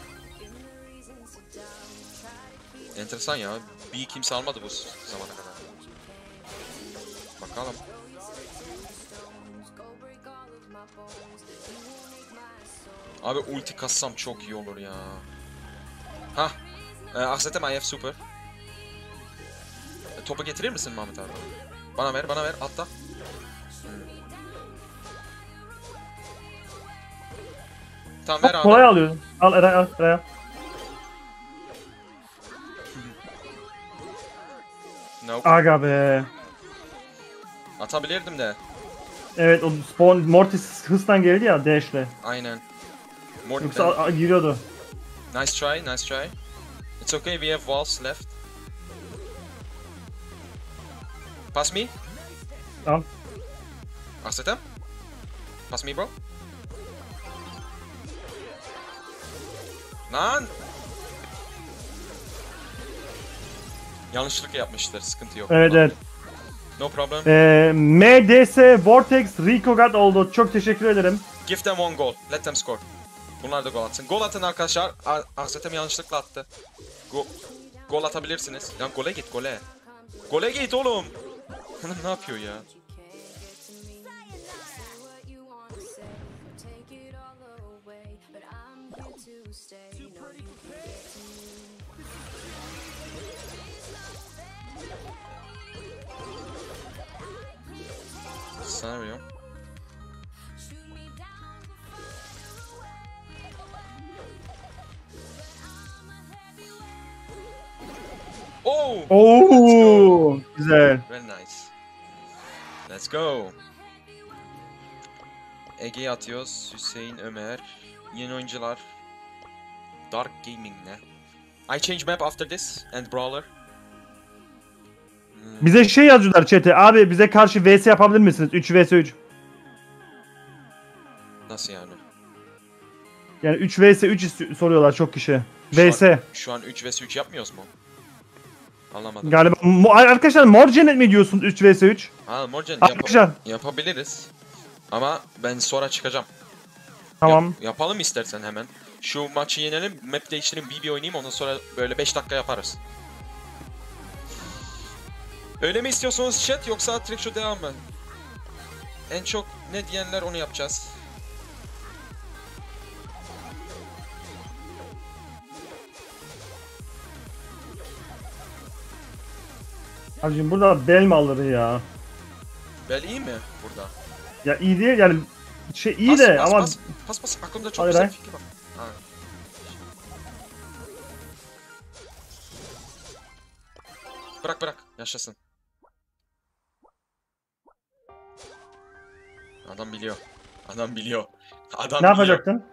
Enteresan ya. Bir kimse almadı bu zamana kadar. Bakalım. Abi ulti kassam çok iyi olur ya. Hah. Ee, Aksetem I have super. E, topu getirir misin Mahmut abi? Bana ver, bana ver. Atla. Hmm. Tamam ver Çok kolay abi. alıyorsun. Al Eray al Eray al. Nope. Aga be. Atabilirdim de. Evet o spawn Mortis hızdan geldi ya Dash'le. Aynen. More Yoksa than. a- a- giriyordu. Nice try, nice try. It's okay, we have walls left. Pass me. Al. Asetem. Pass me bro. Lan. Yanlışlık yapmışlar, sıkıntı yok. Evet evet. No problem. Ee, M D S Vortex Rico God oldu. Çok teşekkür ederim. Give them one goal. Let them score. Bunlar da gol atsın. Gol atın arkadaşlar. Asetem yanlışlıkla attı. Go gol atabilirsiniz. Lan gole git gole. Gole git oğlum. Ne yapıyor ya? Sana veriyorum. Oh! Oo, güzel. Very nice. Let's go. Ege'ye atıyoruz. Hüseyin, Ömer. Yeni oyuncular. Dark Gaming ne? I change map after this and brawler. Bize şey yazıyorlar chat'e. Abi bize karşı V S yapabilir misiniz? üç vs üç. Nasıl yani? Yani üç vs üç isti- soruyorlar çok kişi. Şu an- V S. Şu an üç vs üç yapmıyoruz mu? Anlamadım. Galiba Mo- arkadaşlar mor cennet mi diyorsunuz üç vs üç? Ha Morcan Arkadaşlar. yap yapabiliriz. Ama ben sonra çıkacağım. Tamam. Yap- yapalım istersen hemen. Şu maçı yenelim, map değiştireyim, B B oynayayım, ondan sonra böyle beş dakika yaparız. Öyle mi istiyorsunuz chat, yoksa trick devam mı? En çok ne diyenler onu yapacağız. Abicim burada bel mi alır ya? Bel iyi mi burada? Ya iyi değil yani şey iyi Pas, de pas, ama pas, pas, pas, aklımda çok Hayır, güzel hayır. fikir var. Ha. Bırak bırak, yaşasın. Adam biliyor. Adam biliyor. Adam ne biliyor. yapacaktın?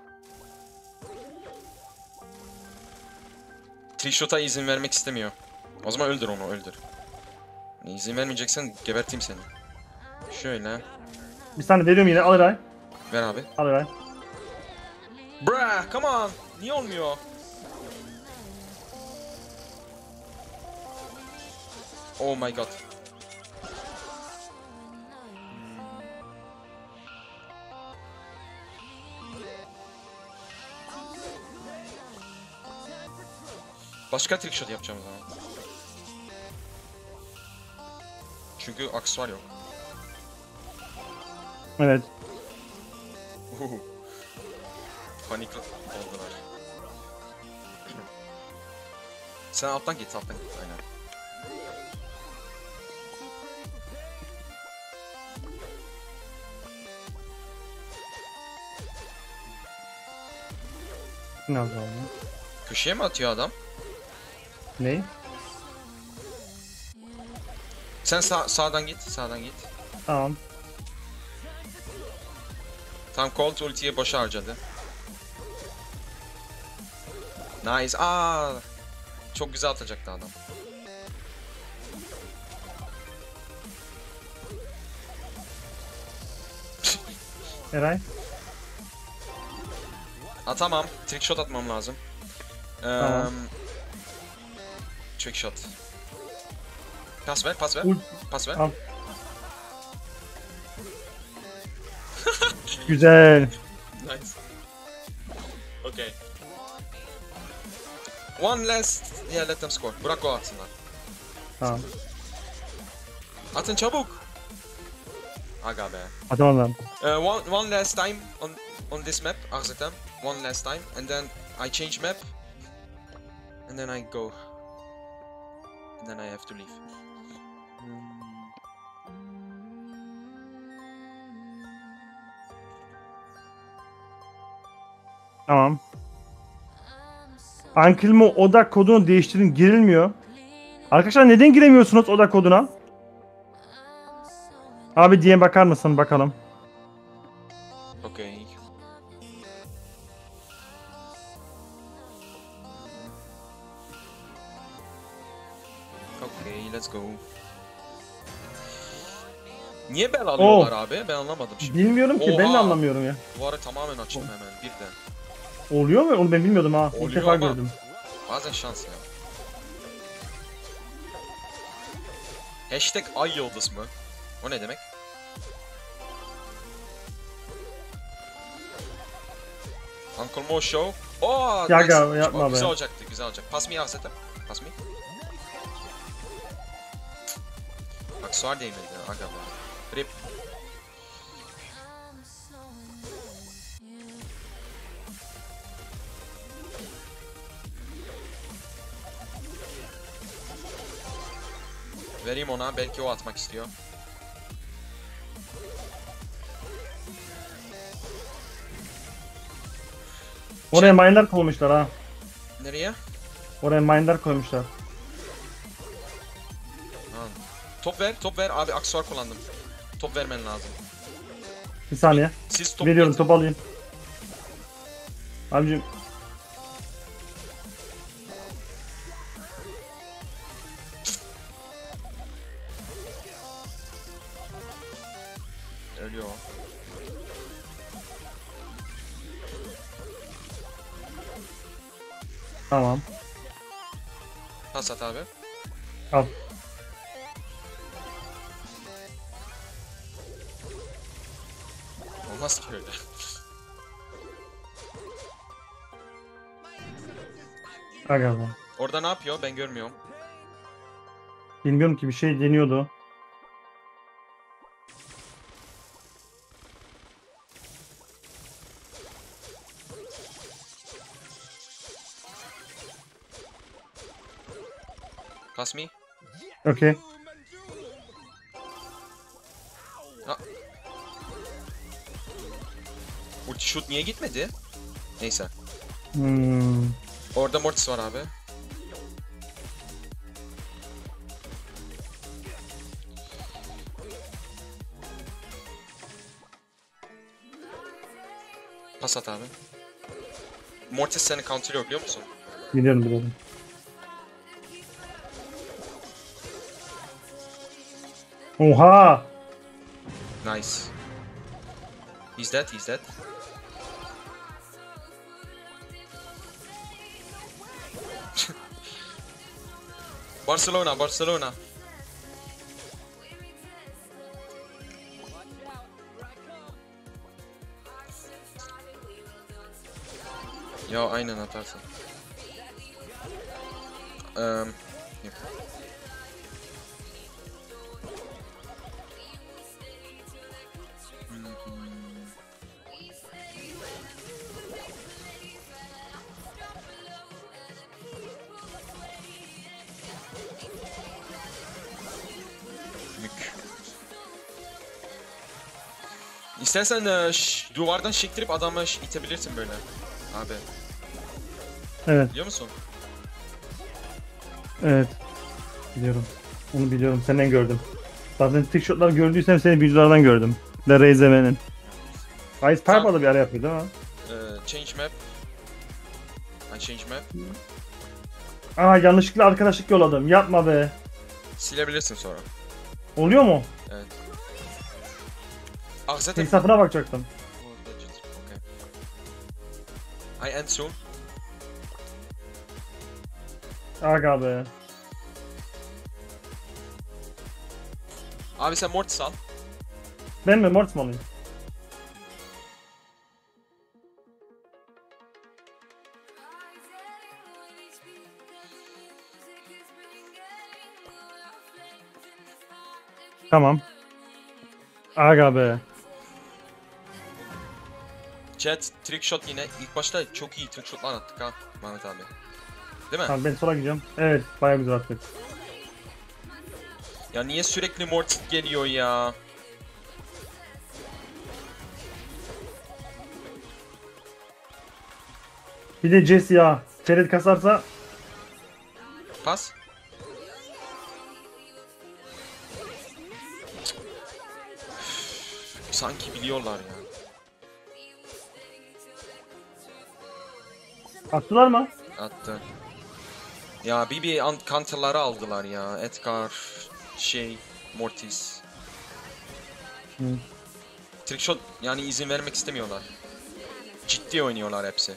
Trishot'a izin vermek istemiyor. O zaman öldür onu, öldür. İzin vermeyeceksen geberteyim seni. Şöyle. Bir saniye veriyorum yine al Eray. Ver abi. Al Eray. Bruh, come on. Niye olmuyor? Oh my god. Başka trickshot yapacağım o zaman. Çünkü aksesuar yok. Evet. Uhu. Panik oldular. Sen alttan git, alttan git. Aynen. Ne yapalım? Köşeye mi atıyor adam? Ne? Sen sağ, sağdan git, sağdan git. Tamam. Tam Colt ultiyi boşa harcadı. Nice. Aa, çok güzel atacaktı adam. Eray. Atamam. Trick shot atmam lazım. Tamam. Um, trick shot. Pas ver, pas ver. Ult- Pas ver. Al. Güzel. Nice. Okay. One last. Yeah, let them score. Bırak gol atsınlar. Tamam. Atın çabuk. Aga be. Hadi lan. Uh, one one last time on on this map, Arzetem. One last time, and then I change map, and then I go, and then I have to leave. Tamam. Ankilmo odak kodunu değiştirin, girilmiyor. Arkadaşlar neden giremiyorsunuz odak koduna? Abi diye bakar mısın bakalım. Okey. Okey, let's go. Niye bel alıyorlar abi? Ben anlamadım şimdi. Bilmiyorum ki, ben de Oha. anlamıyorum ya. Duvarı tamamen açtım hemen birden. Oluyor mu? Onu ben bilmiyordum ha. İlk Oluyor defa ama- gördüm. Bazen şans ya. Hashtag ay yıldız mı? O ne demek? Uncle Mo Show. Oo, Ya nice. abi, yapma Çok be. Güzel olacaktı, güzel olacak. Pass me Ahset'im. Pass me. Aksuar değmedi ya, aga be. Rip. Vereyim ona, belki o atmak istiyor. Oraya miner koymuşlar ha. Nereye? Oraya miner koymuşlar. Ha. Top ver, top ver. Abi aksuar kullandım. Top vermen lazım. Bir saniye. Siz top Veriyorum, getirin. top alayım. Abicim. Ölüyor o. Tamam. Pas at abi. Al. Olmaz ki öyle. Aga be. Orada ne yapıyor? Ben görmüyorum. Bilmiyorum ki, bir şey deniyordu. Pass me. Okey. Ulti shoot niye gitmedi? Neyse. Hmm. Orada Mortis var abi. Pas at abi. Mortis seni counter'lıyor biliyor musun? Biliyorum biliyorum. Oha! Nice. He's dead, he's dead. Barcelona, Barcelona. Ya aynen atarsın. Um, yok. Mük. İstersen e, ş- duvardan çektirip adamı ş- itebilirsin böyle. Abi. Evet, Biliyor musun? evet. Biliyorum. Onu biliyorum. Senden gördüm. Zaten trickshot'lar gördüysem seni videolardan gördüm. De Reizemen'in. Ice Tamam. Pipe'la bir ara yapıyor değil mi? Ee, change map. I change map. Aa, yanlışlıkla arkadaşlık yolladım. Yapma be. Silebilirsin sonra. Oluyor mu? Evet. Ah zaten. Hesabına bakacaktım. Oh, legit. Okay. I end soon. Aga be. Abi sen Mortis al. Ben mi Mortis mi alayım? Tamam. Aga be. Chat trick shot yine. İlk başta çok iyi trick shotlar attık ha Mehmet abi. Değil mi? Tamam, ben sola gidiyorum. Evet, bayağı güzel attık. Ya niye sürekli Mortis geliyor ya? Bir de Jesse ya. Çelet kasarsa Pas. Sanki biliyorlar ya. attılar mı? Attı. Ya bir bir an- counter'ları aldılar ya. Edgar, şey, Mortis. Hı. Trickshot yani izin vermek istemiyorlar. Ciddi oynuyorlar hepsi.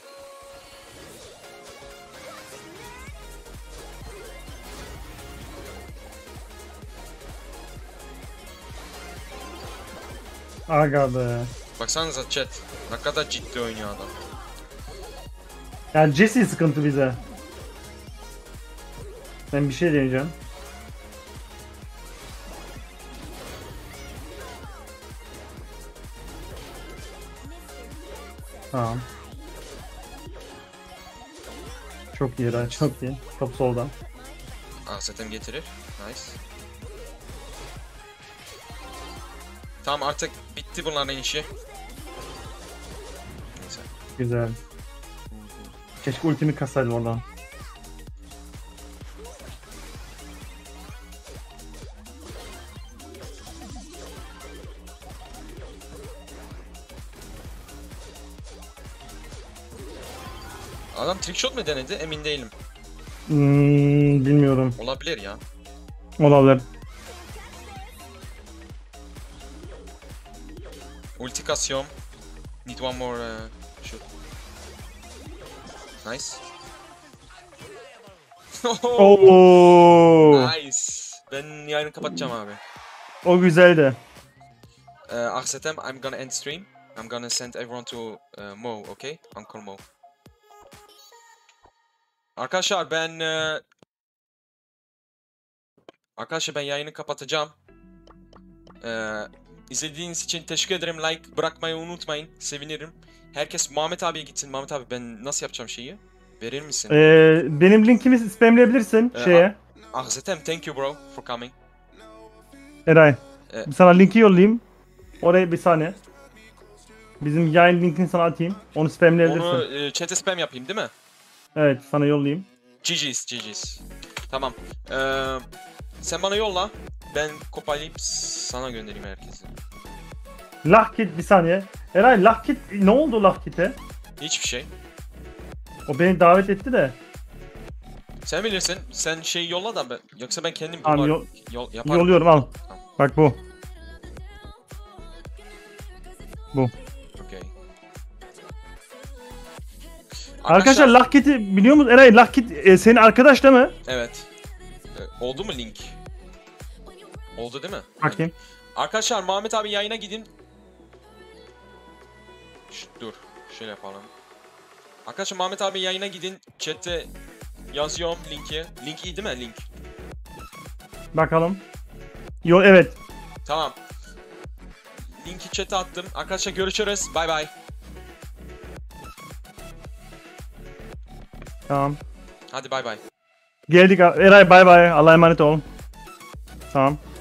Aga be. Baksanıza chat. Ne kadar ciddi oynuyor adam. Yani Jesse sıkıntı bize. Ben bir şey deneyeceğim. Tamam. Çok iyi Ray, çok iyi. Top soldan. Ah zaten getirir. Nice. Tamam artık bitti bunların işi. Neyse. Güzel. Keşke ultimi kassaydım oradan. Adam trickshot mu denedi? Emin değilim. Hmm, bilmiyorum. Olabilir ya. Olabilir. Ulti kasıyorum. Need one more uh, shoot. Nice. Oo. Nice. Ben yayını kapatacağım abi. O güzeldi. Uh, Aksetem, I'm gonna end stream. I'm gonna send everyone to uh, Mo, okay? Uncle Mo. Arkadaşlar ben... Uh... Arkadaşlar ben yayını kapatacağım. Uh, izlediğiniz için teşekkür ederim. Like bırakmayı unutmayın. Sevinirim. Herkes Muhammed abiye gitsin. Muhammed abi ben nasıl yapacağım şeyi? Verir misin? Ee, benim linkimi spamleyebilirsin Ee, şeye. Aksetem, thank you bro for coming. Eray. Ee, Sana linki yollayayım. Oraya bir saniye. Bizim yayın linkini sana atayım. Onu spamleyebilirsin. Onu e, chat'e spam yapayım değil mi? Evet, sana yollayayım. G G's, G G's. Tamam. Ee, sen bana yolla. Ben kopyalayıp sana göndereyim herkese. Lahkit bir saniye. Eray Lahkit ne oldu Lahkit'e? Hiçbir şey. O beni davet etti de. Sen bilirsin. Sen şeyi yolla da ben, yoksa ben kendim Tamam, bunları yol- yol, yaparım. Yolluyorum al. Tamam. Bak bu. Bu. Okey. Arkadaşlar Lahkit'i biliyor musun? Eray Lahkit e, senin arkadaş değil mi? Evet. Ee, oldu mu link? Oldu değil mi? Bakayım. Arkadaşlar Muhammed abi yayına gidin. Şş, dur. Şöyle yapalım. Arkadaşlar Muhammed abi yayına gidin. Chat'te yazıyorum linki. Link iyi değil mi? Link. Bakalım. Yo evet. Tamam. Linki chat'e attım. Arkadaşlar görüşürüz. Bay bay. Tamam. Hadi bay bay. Geldik. Eray bay bay. Allah'a emanet ol. Tamam.